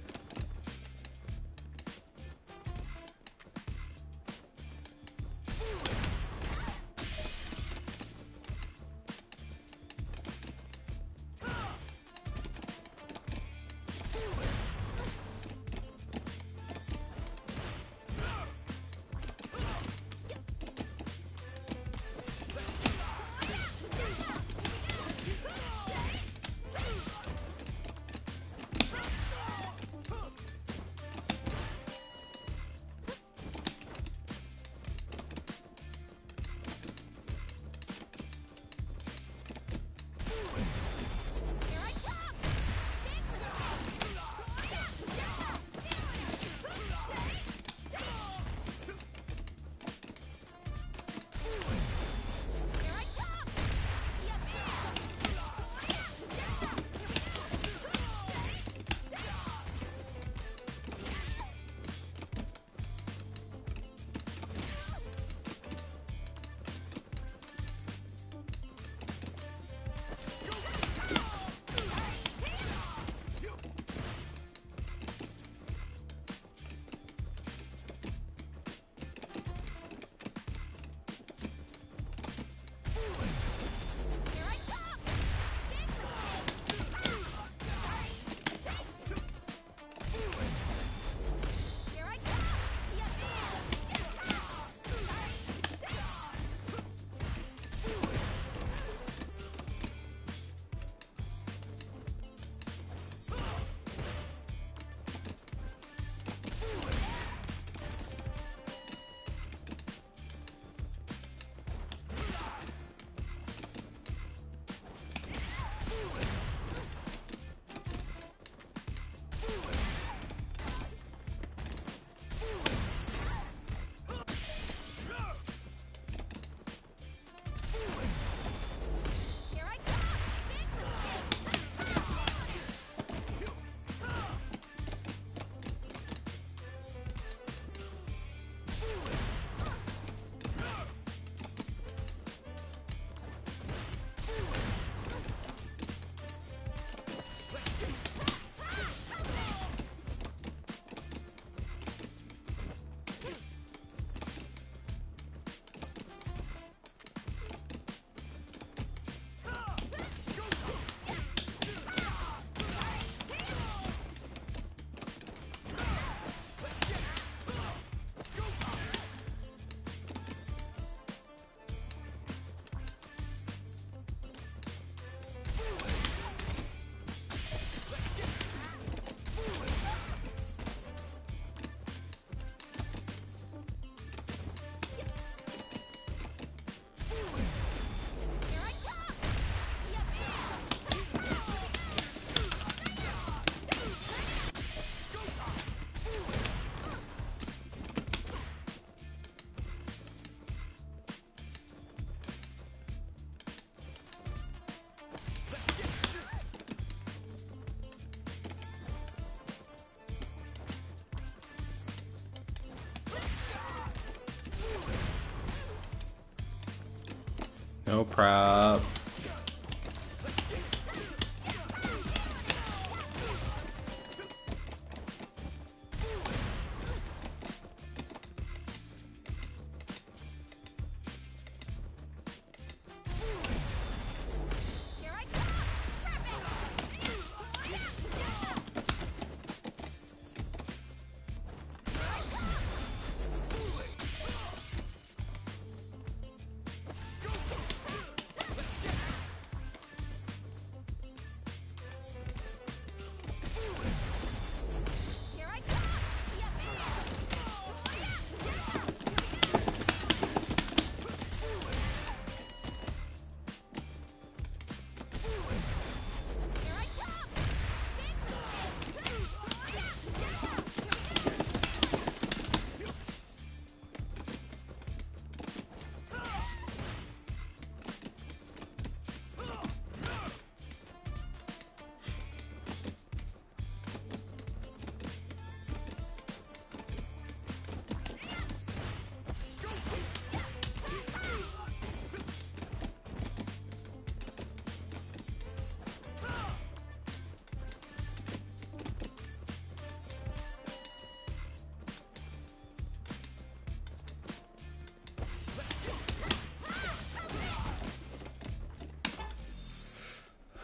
No prob.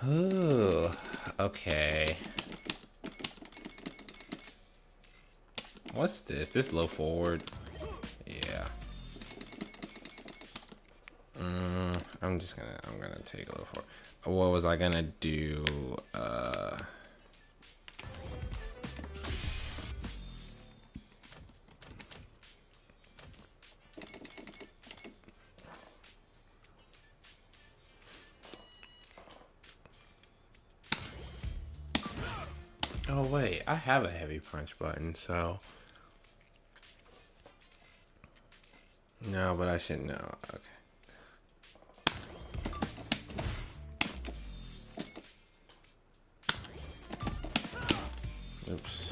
Ooh, okay. What's this? This low forward? Yeah. I'm gonna take a low forward. What was I gonna do? Oh wait, I have a heavy punch button, so no, but I should know. Okay. Oops.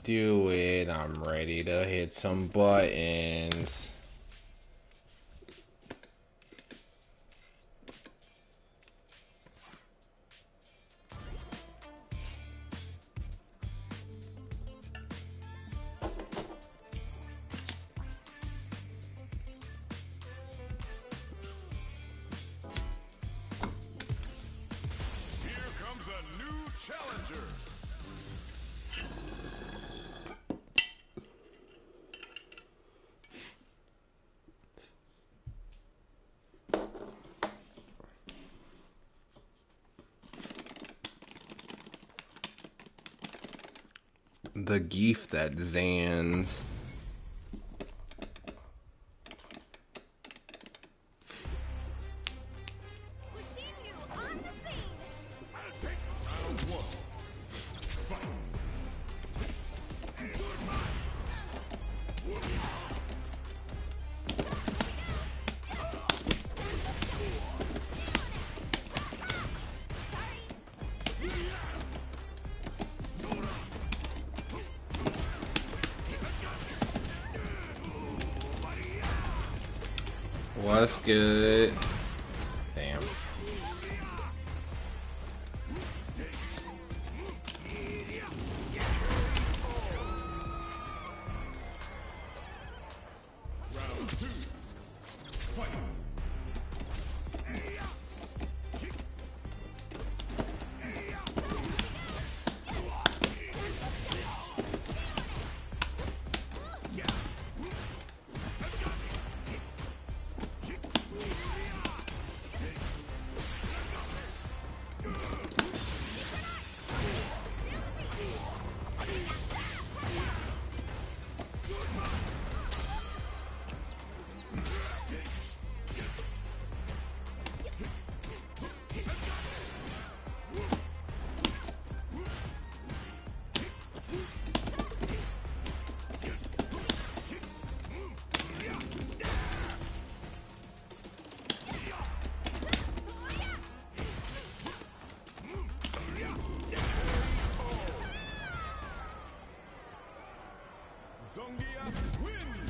do it. I'm ready to hit some buttons. Here comes a new challenger. The geef that Zans. What's good? Damn. Round two. Fight. Zongia wins!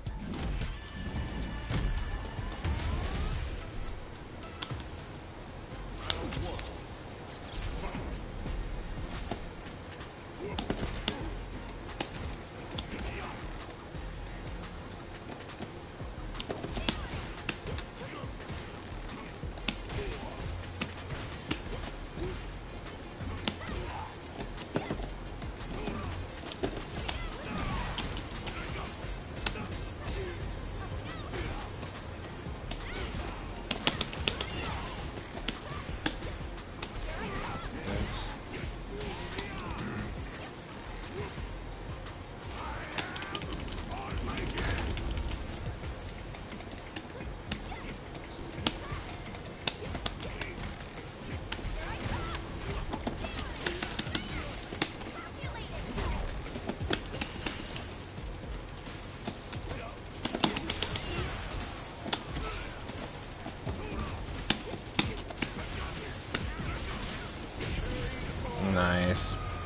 Round one. Nice.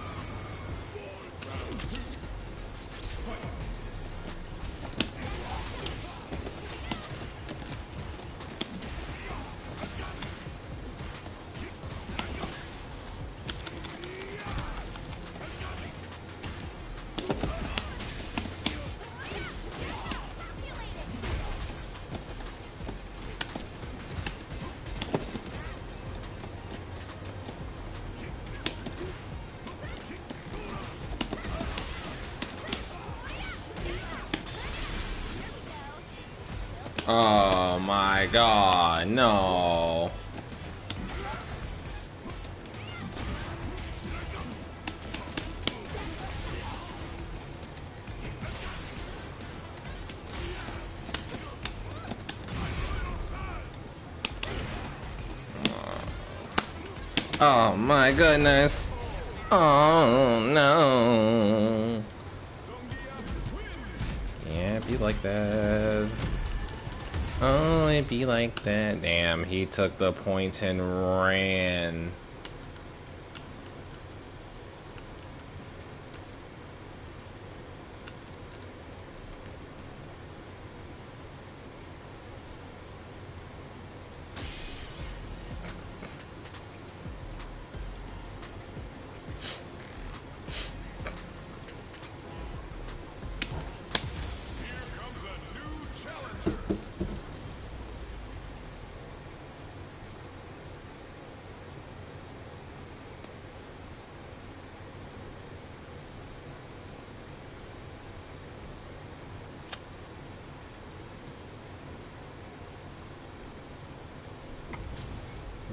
Oh my god, no. Oh my goodness. Oh no. Yeah, be like that. Oh, it'd be like that. Damn, he took the points and ran.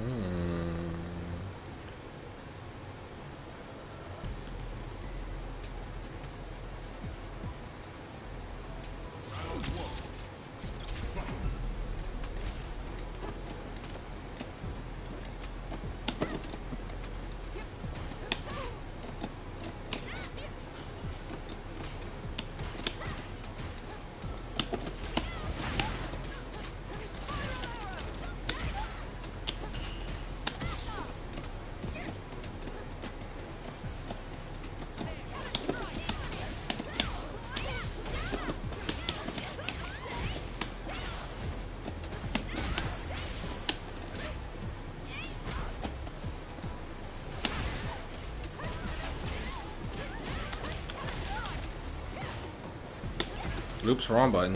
Oops, wrong button.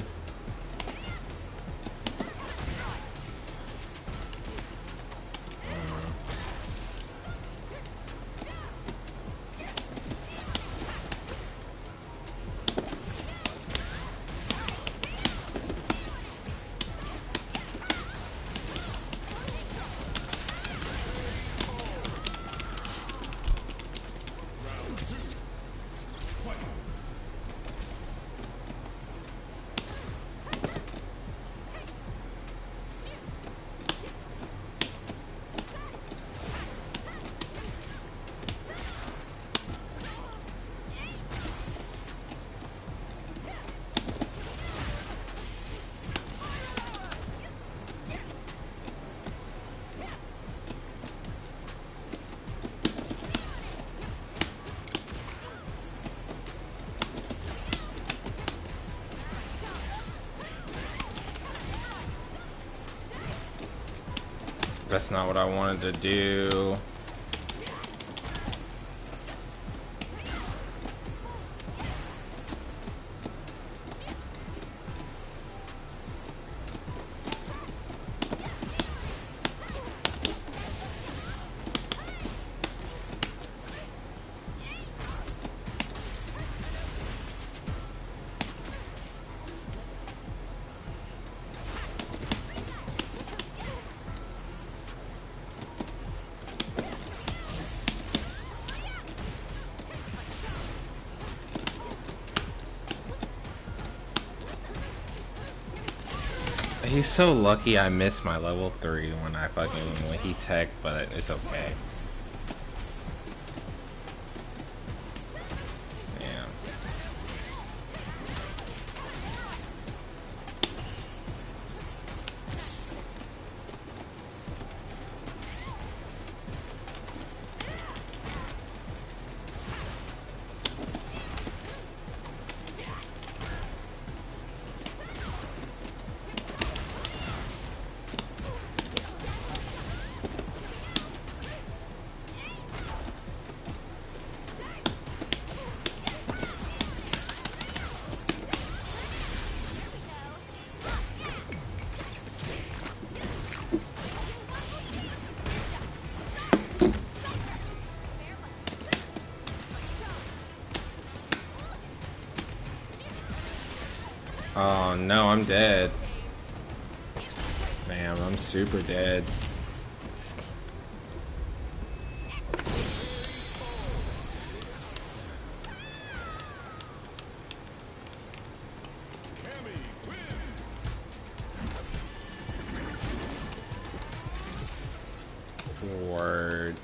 That's not what I wanted to do. He's so lucky I missed my level 3 when he tech, but it's okay. Damn. Oh no, I'm dead. Damn, I'm super dead. Word.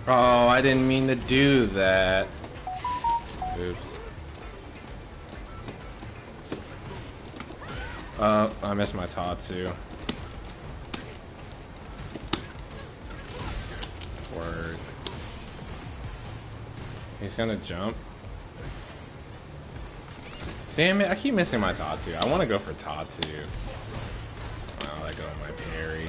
Oh, I didn't mean to do that. Oops. I missed my top too. Word. He's gonna jump. Damn it, I keep missing my Tatsu. I want to go for Tatsu. Oh, I go with my parry.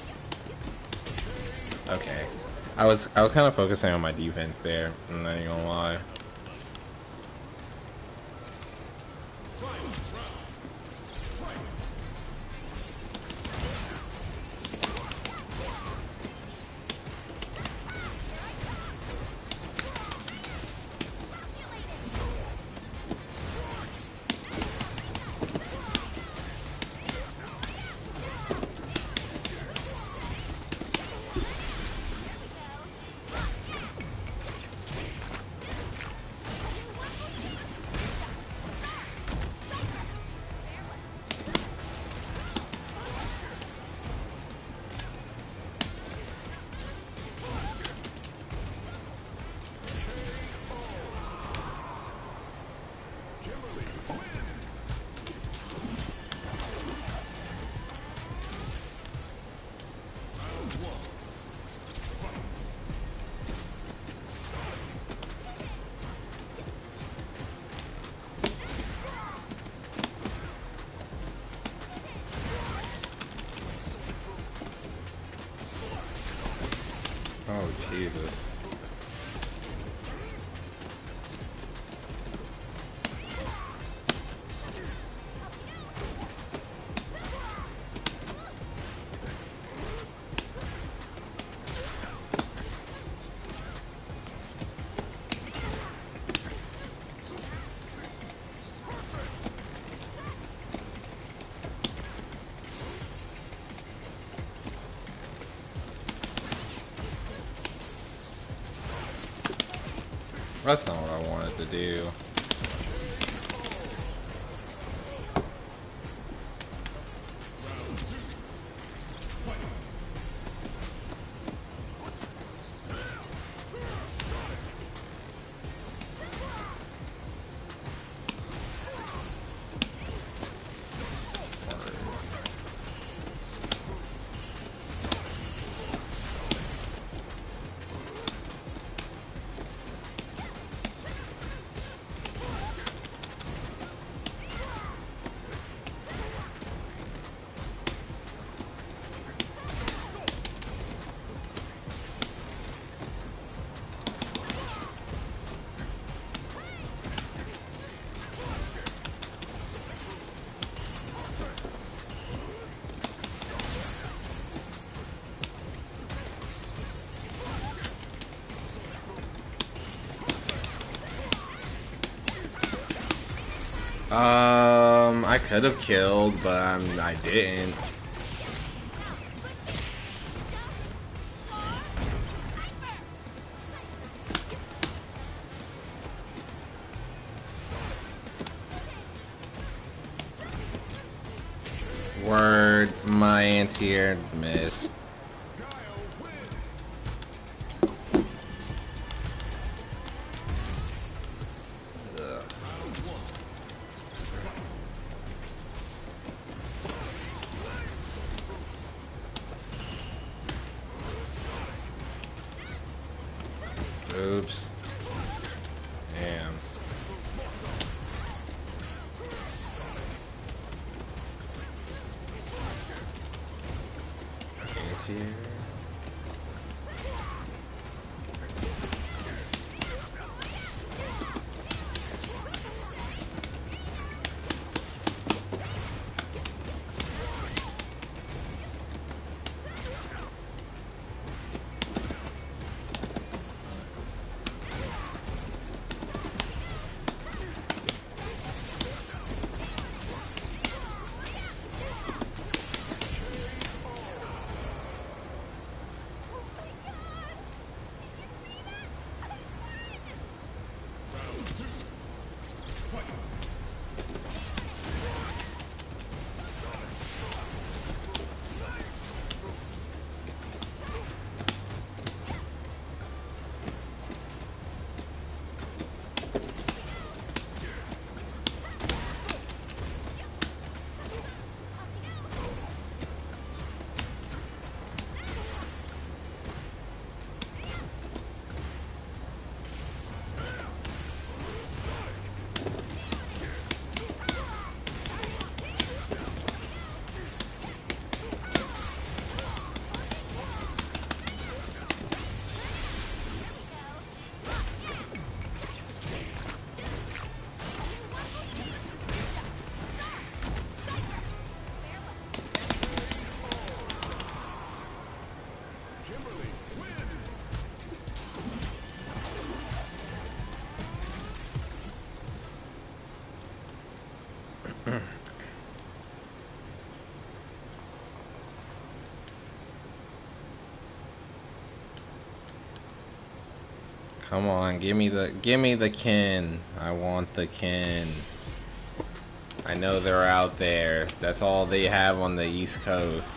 Okay. I was kind of focusing on my defense there. I'm not even gonna lie. Oh, Jesus. That's not what I wanted to do. I could have killed, but I didn't. Word, my anti-air missed. Oops. Damn. Anti-air. Come on, give me the kin. I want the kin. I know they're out there. That's all they have on the East Coast.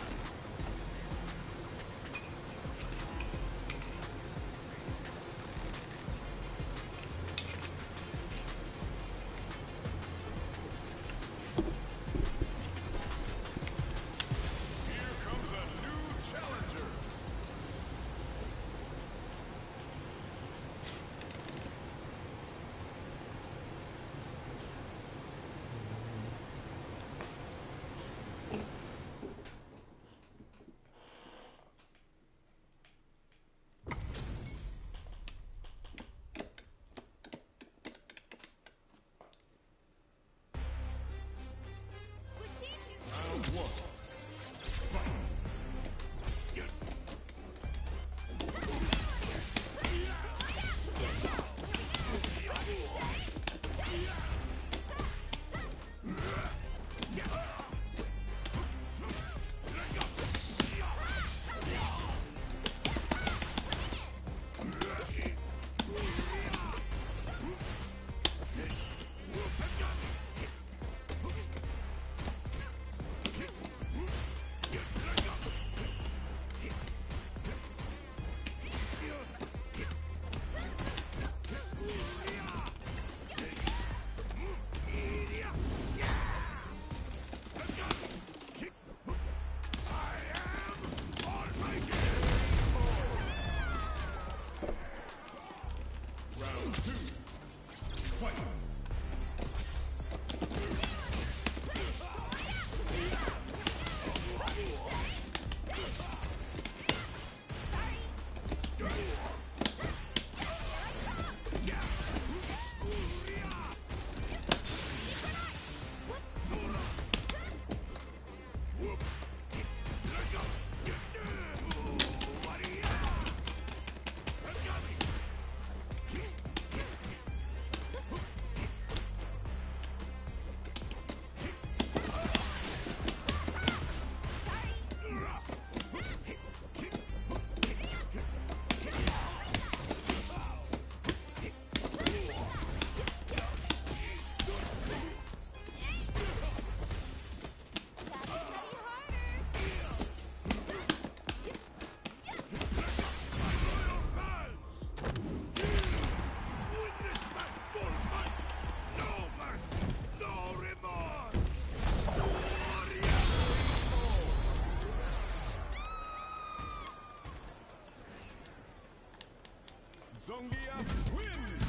Zongia wins!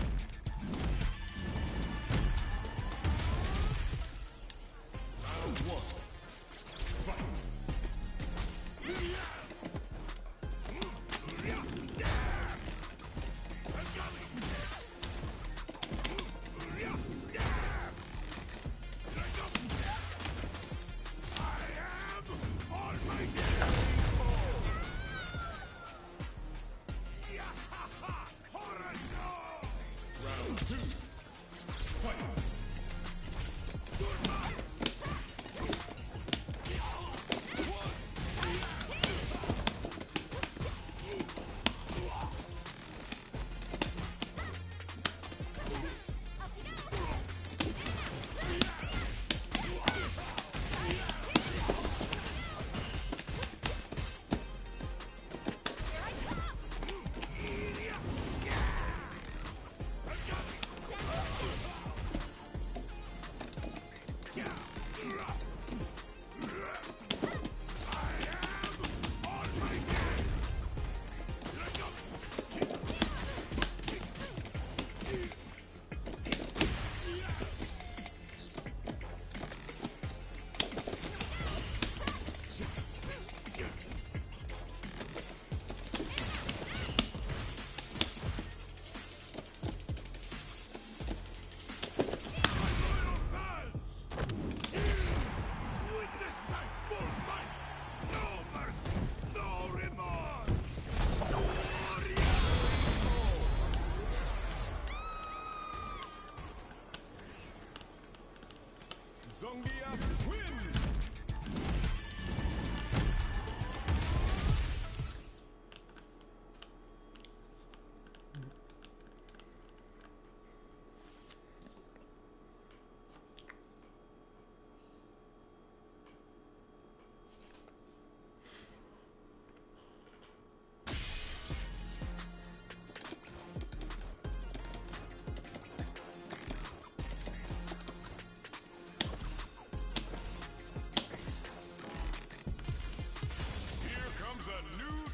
Round one. Fight!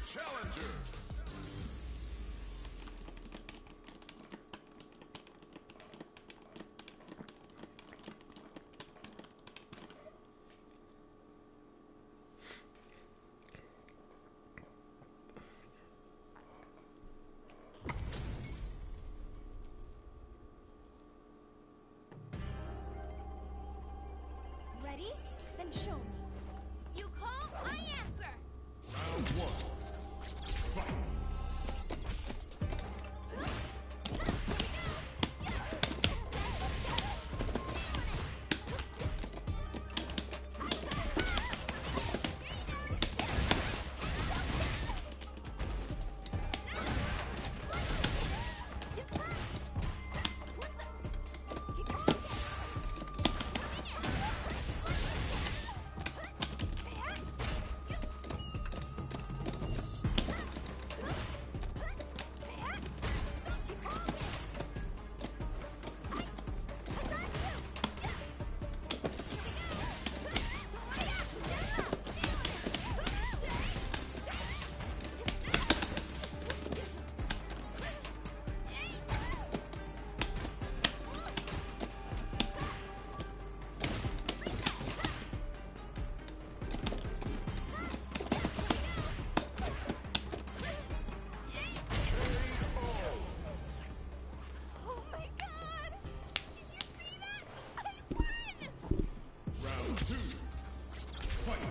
Challenger. Ready? Then show me. You call, I answer. Round one. Fight. Oh my god! Did you see that? I won! Round two. Fight.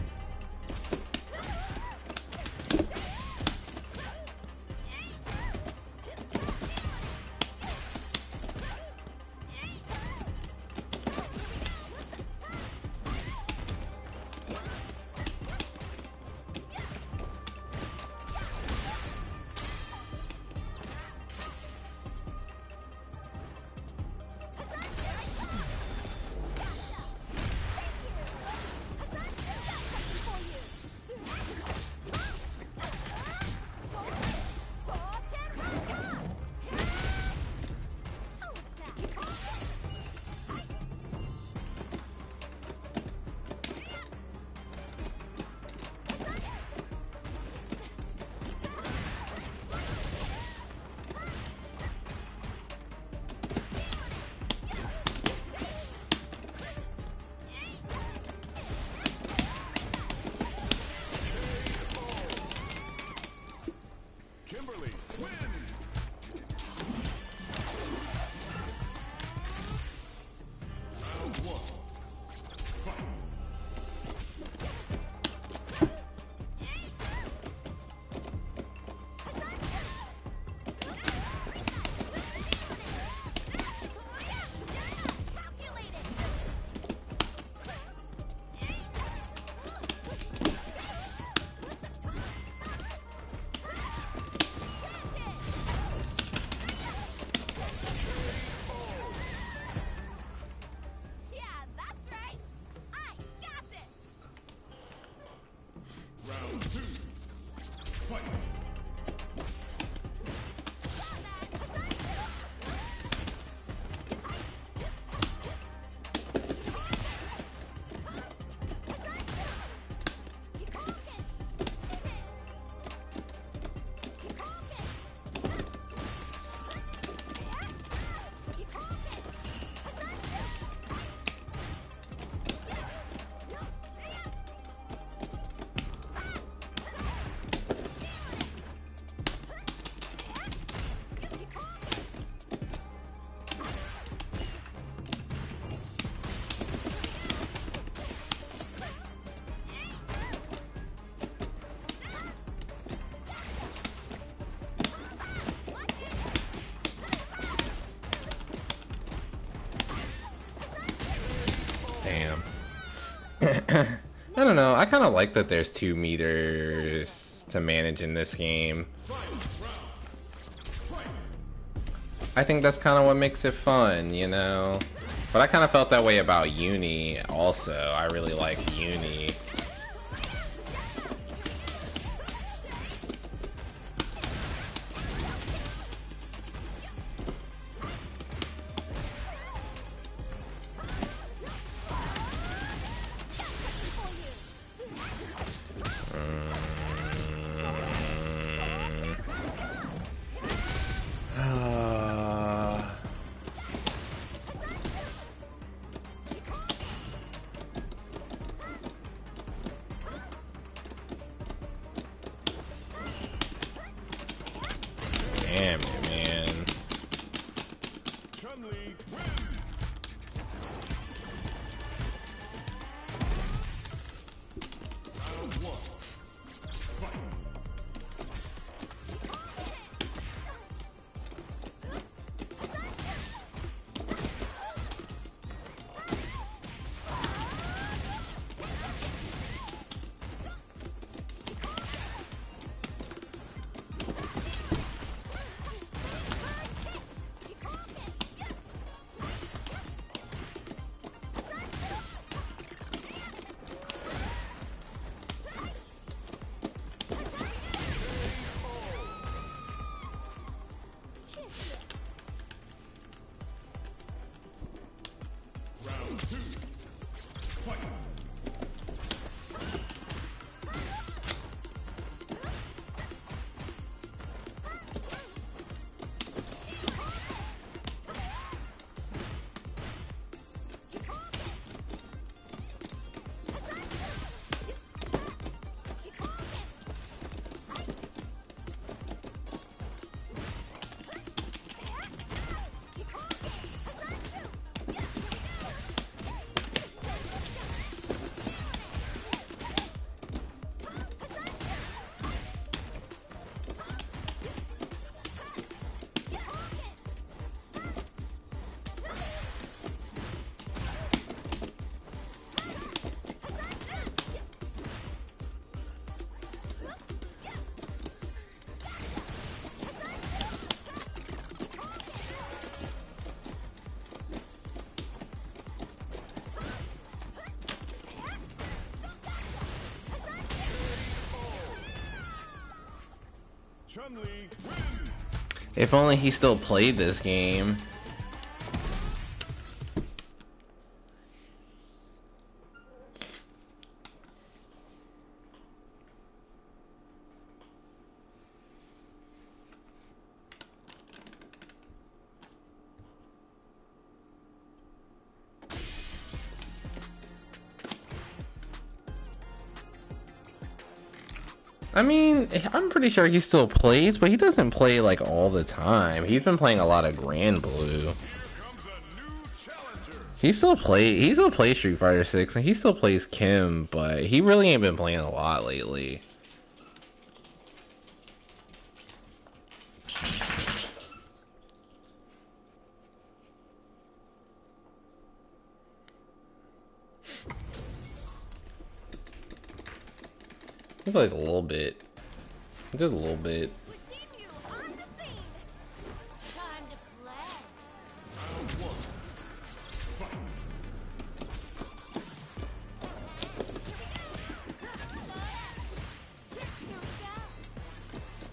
Kimberly wins. Round one. Fight. Yeah, that's right. I got this. Round two. Fight. Damn. I don't know. I kind of like that there's 2 meters to manage in this game. I think that's kind of what makes it fun, you know? But I kind of felt that way about Uni also. I really like Uni. Damn it, man. Chun-Li wins. Round one. Fight. Round two. Fight. Chun-Li wins. If only he still played this game. I mean, I'm pretty sure he still plays, but he doesn't play like all the time. He's been playing a lot of Grand Blue. Here comes a new challenger. He still plays Street Fighter 6 and he still plays Kim, but he really ain't been playing a lot lately. He plays a little bit. Just a little bit. We've seen you on the scene. Time to play. Round one. Fight. Here we go.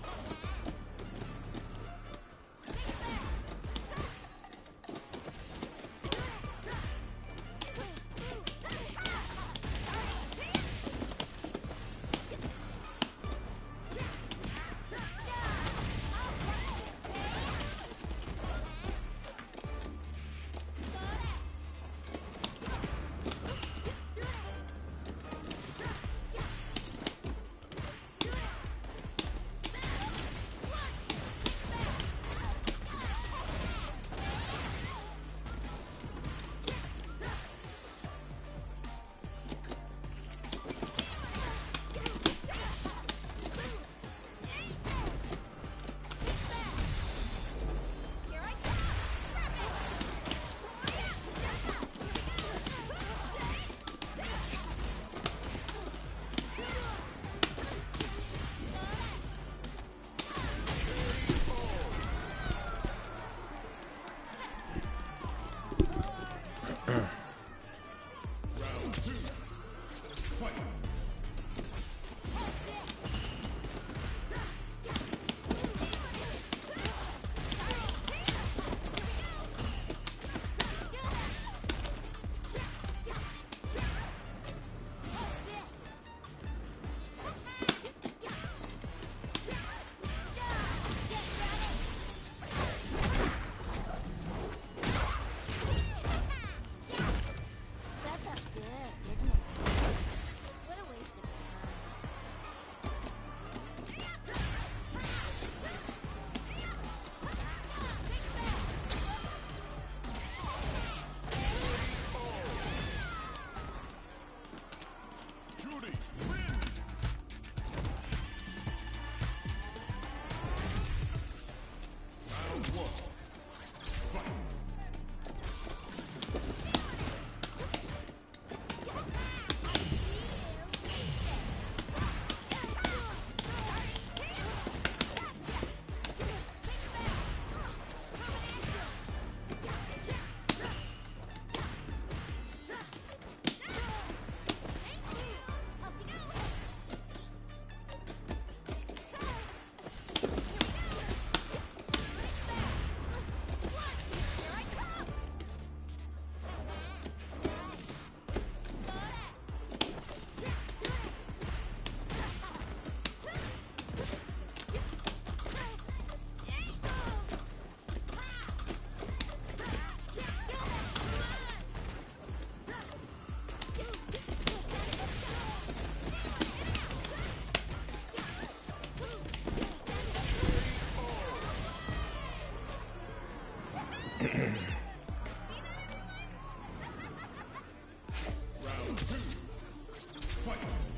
Round two. Fight.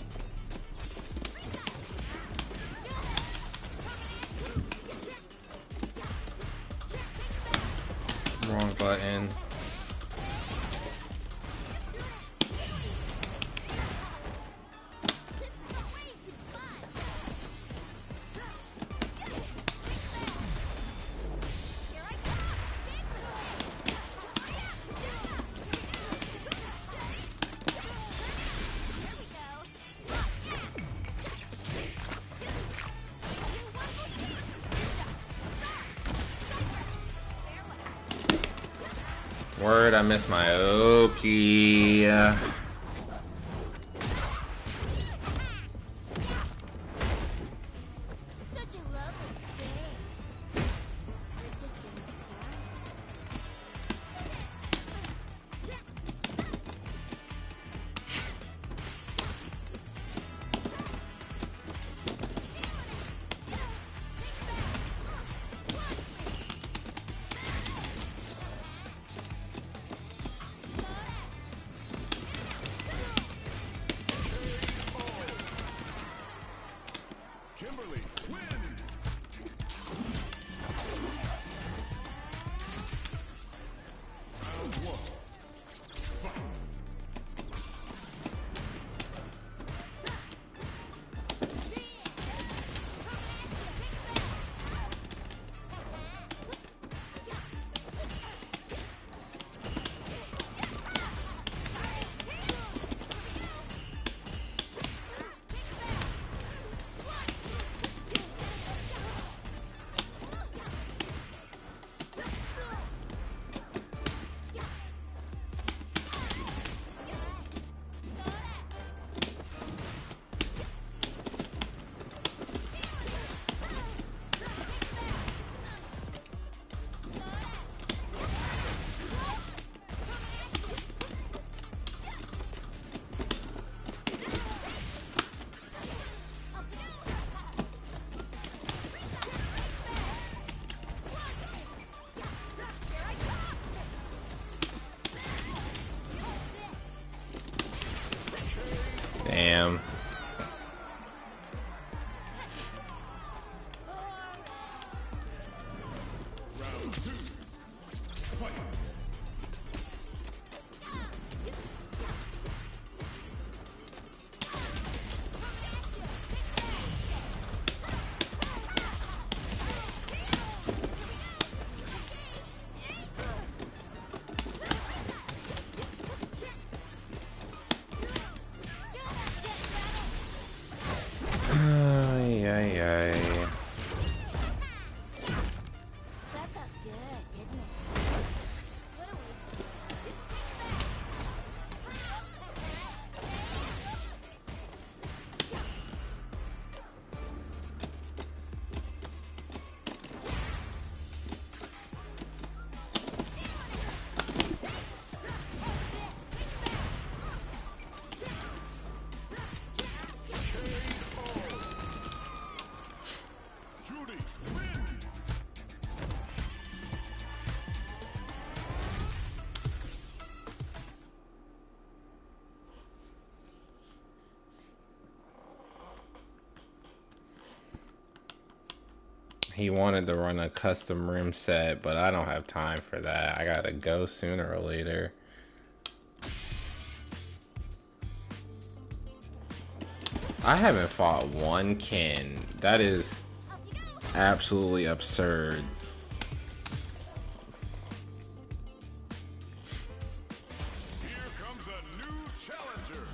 Wrong button. Word, I missed my OP. Such a lovely face. We're just getting Kimberly wins. Round one. Fight. Damn. Round two. Fight. Ay, ay, ay. That felt good, didn't it? What a waste of Judy wins. He wanted to run a custom rim set, but I don't have time for that. I gotta go sooner or later. I haven't fought one Ken. That is absolutely absurd. Here comes a new challenger.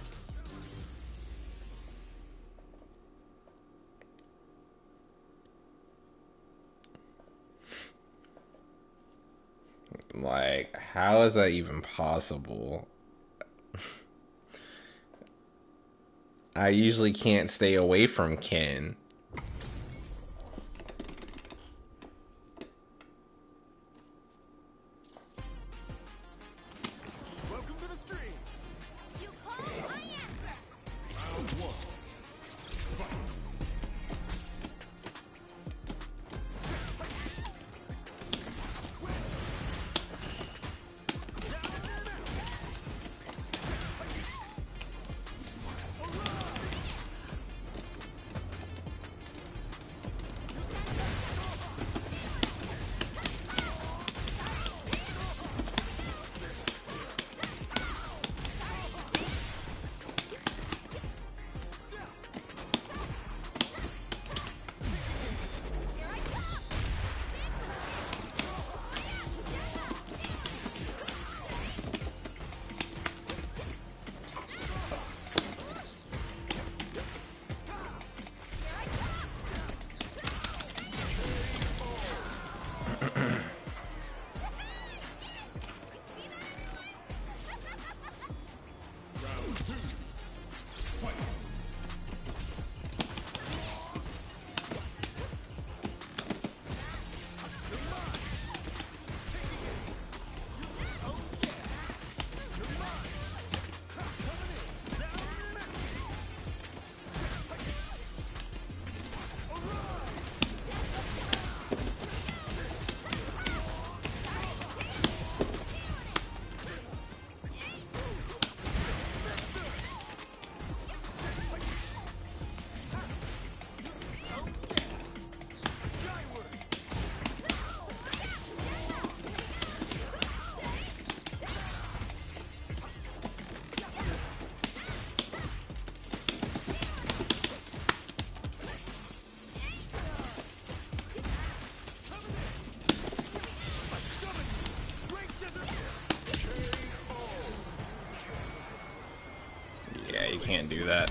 Like, how is that even possible? I usually can't stay away from Ken. Welcome to the stream. You call my answer. Round one. Fight. can't do that.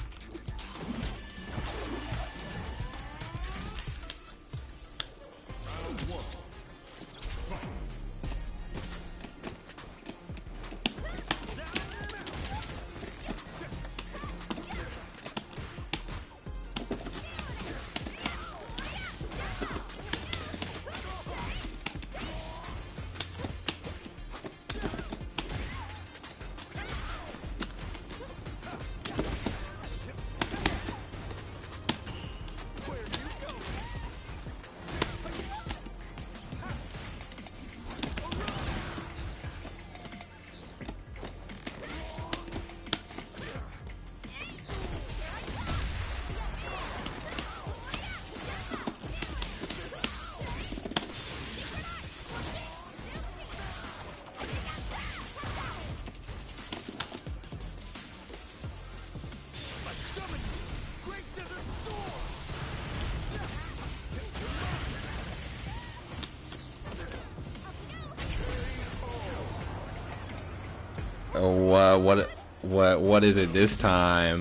Oh, what is it this time?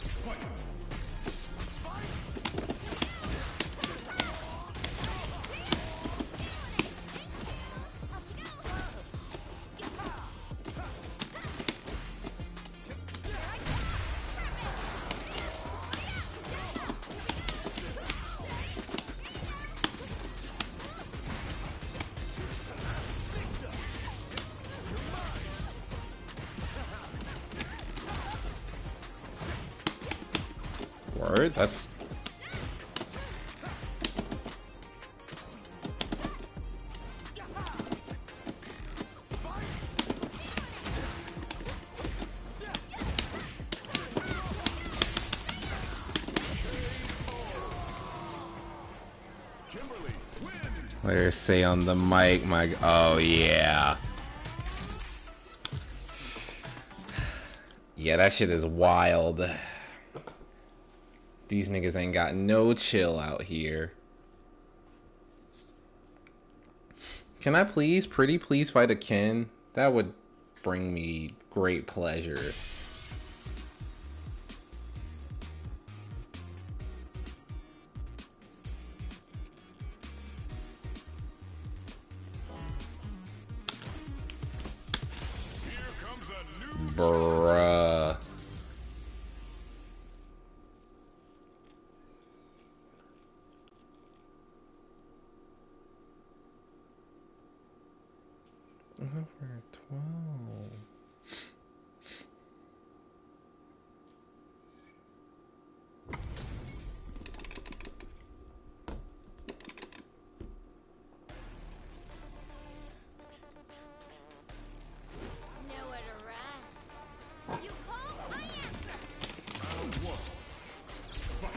Word, that's... Let's say on the mic, my... Oh, yeah. Yeah, that shit is wild. These niggas ain't got no chill out here. Can I please, pretty please fight a Ken? That would bring me great pleasure. Bruh. Over 12. Nowhere to run. You call, I answer. Round one. Fight.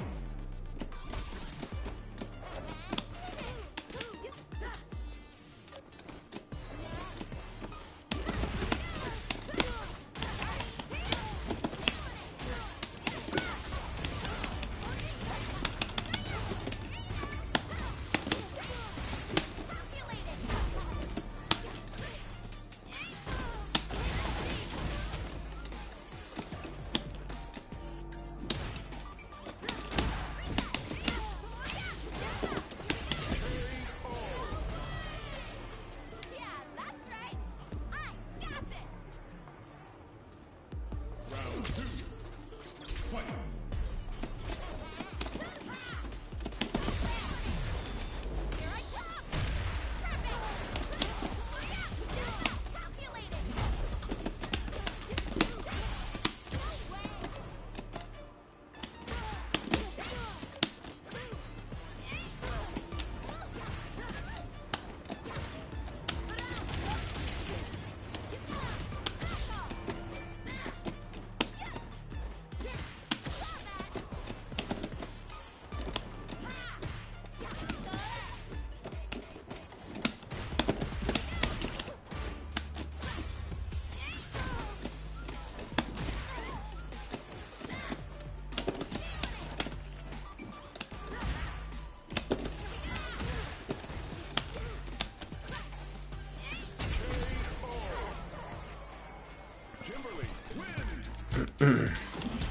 Yeah, that's right. I got this. Round two. Fight. Here I come. Perfect. Calculated. Kimberly wins.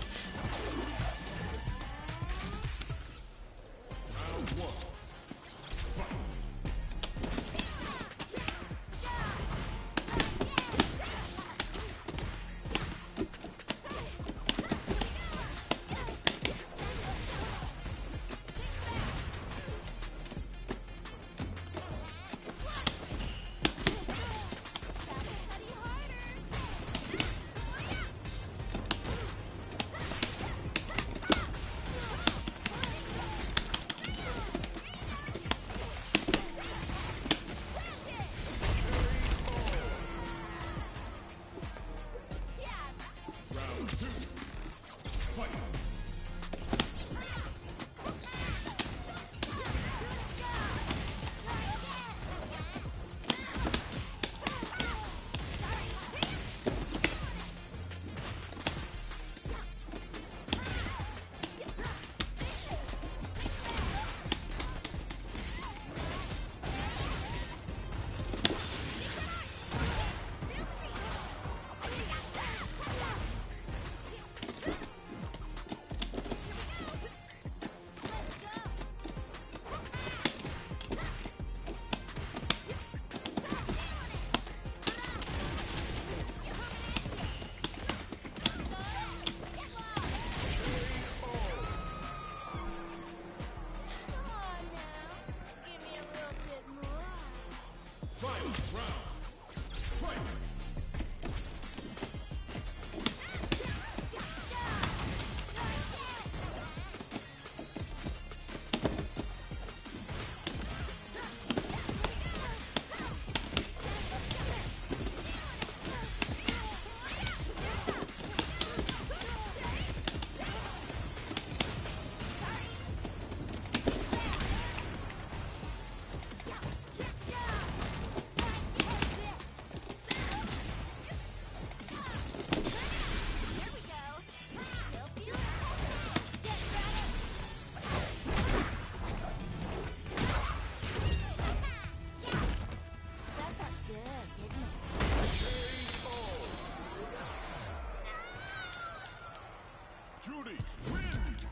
Judy wins!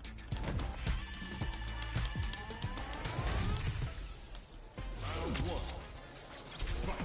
Round one. Fight!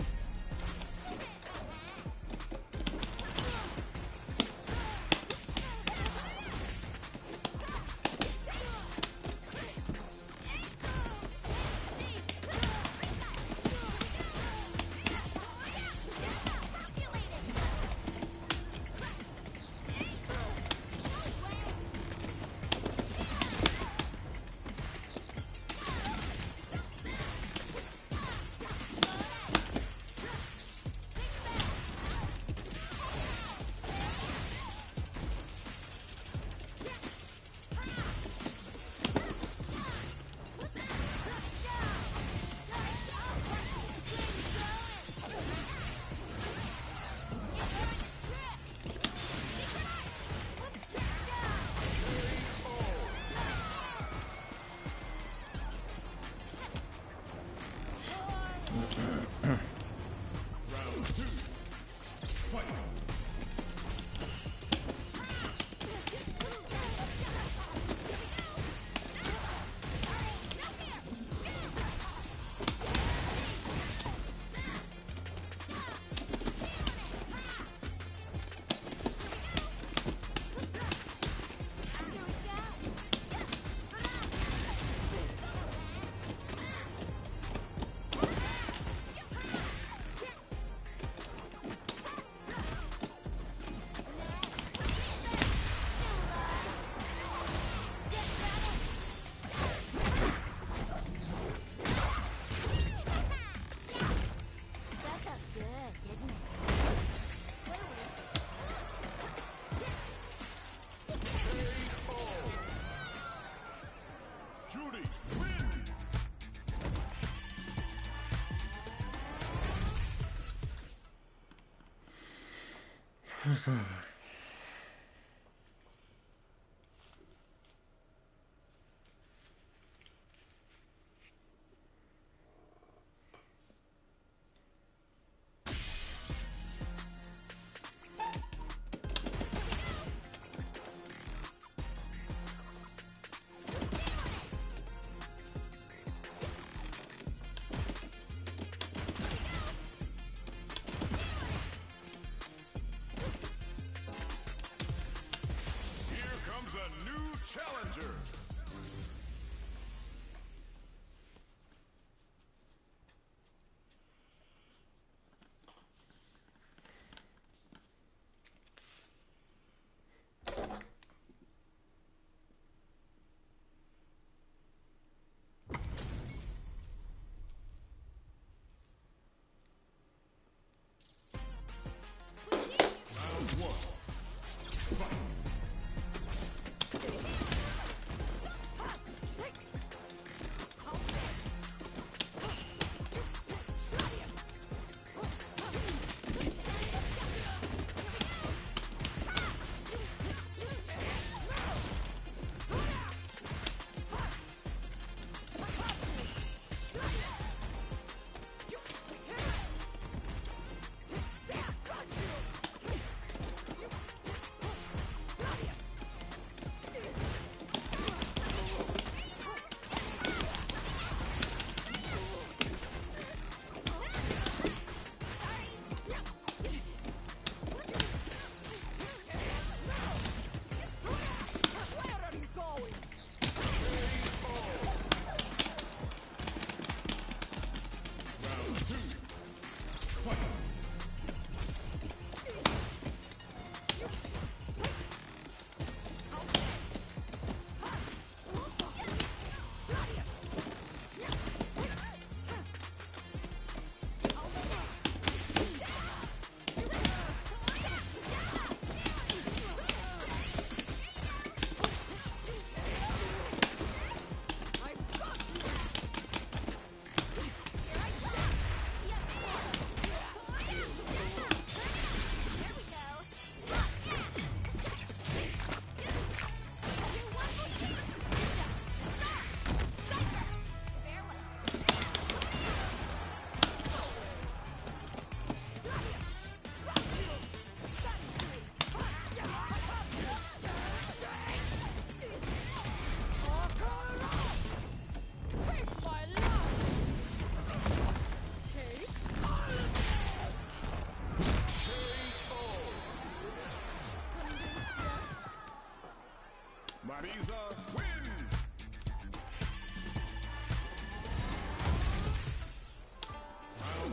Round two. Fight! Judy wins!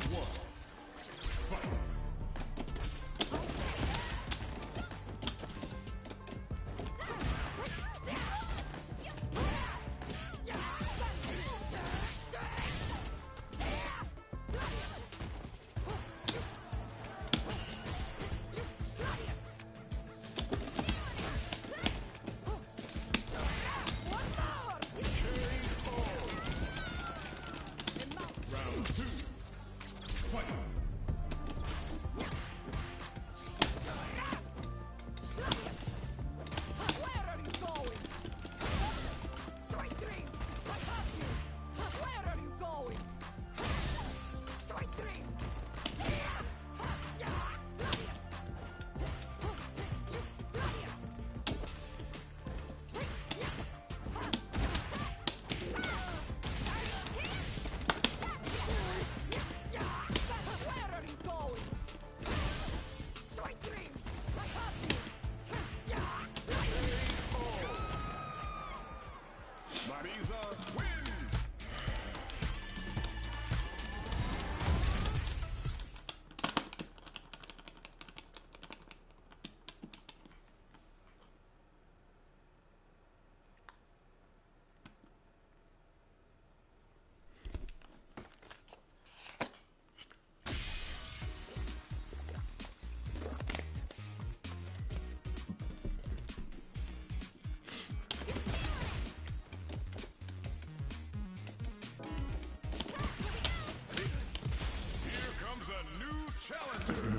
Challenger!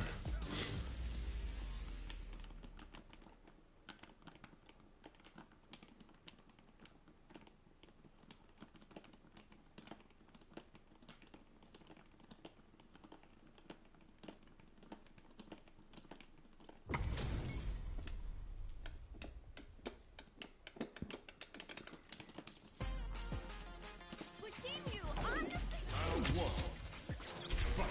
Continue on the Round one. Fight!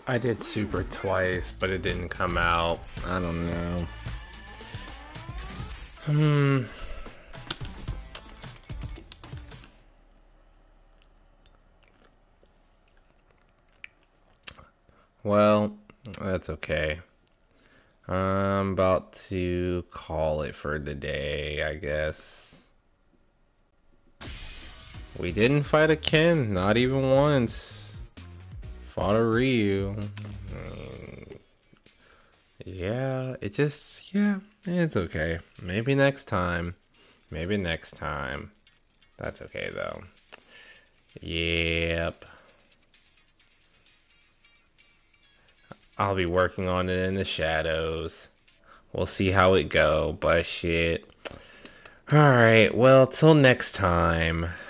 I did super twice, but it didn't come out. I don't know. Well, that's okay. I'm about to call it for the day, I guess. We didn't fight a Ken, not even once. Fought a Ryu. Yeah, it's okay. Maybe next time. Maybe next time. That's okay, though. Yep. I'll be working on it in the shadows. We'll see how it go, but shit. Alright, well, till next time.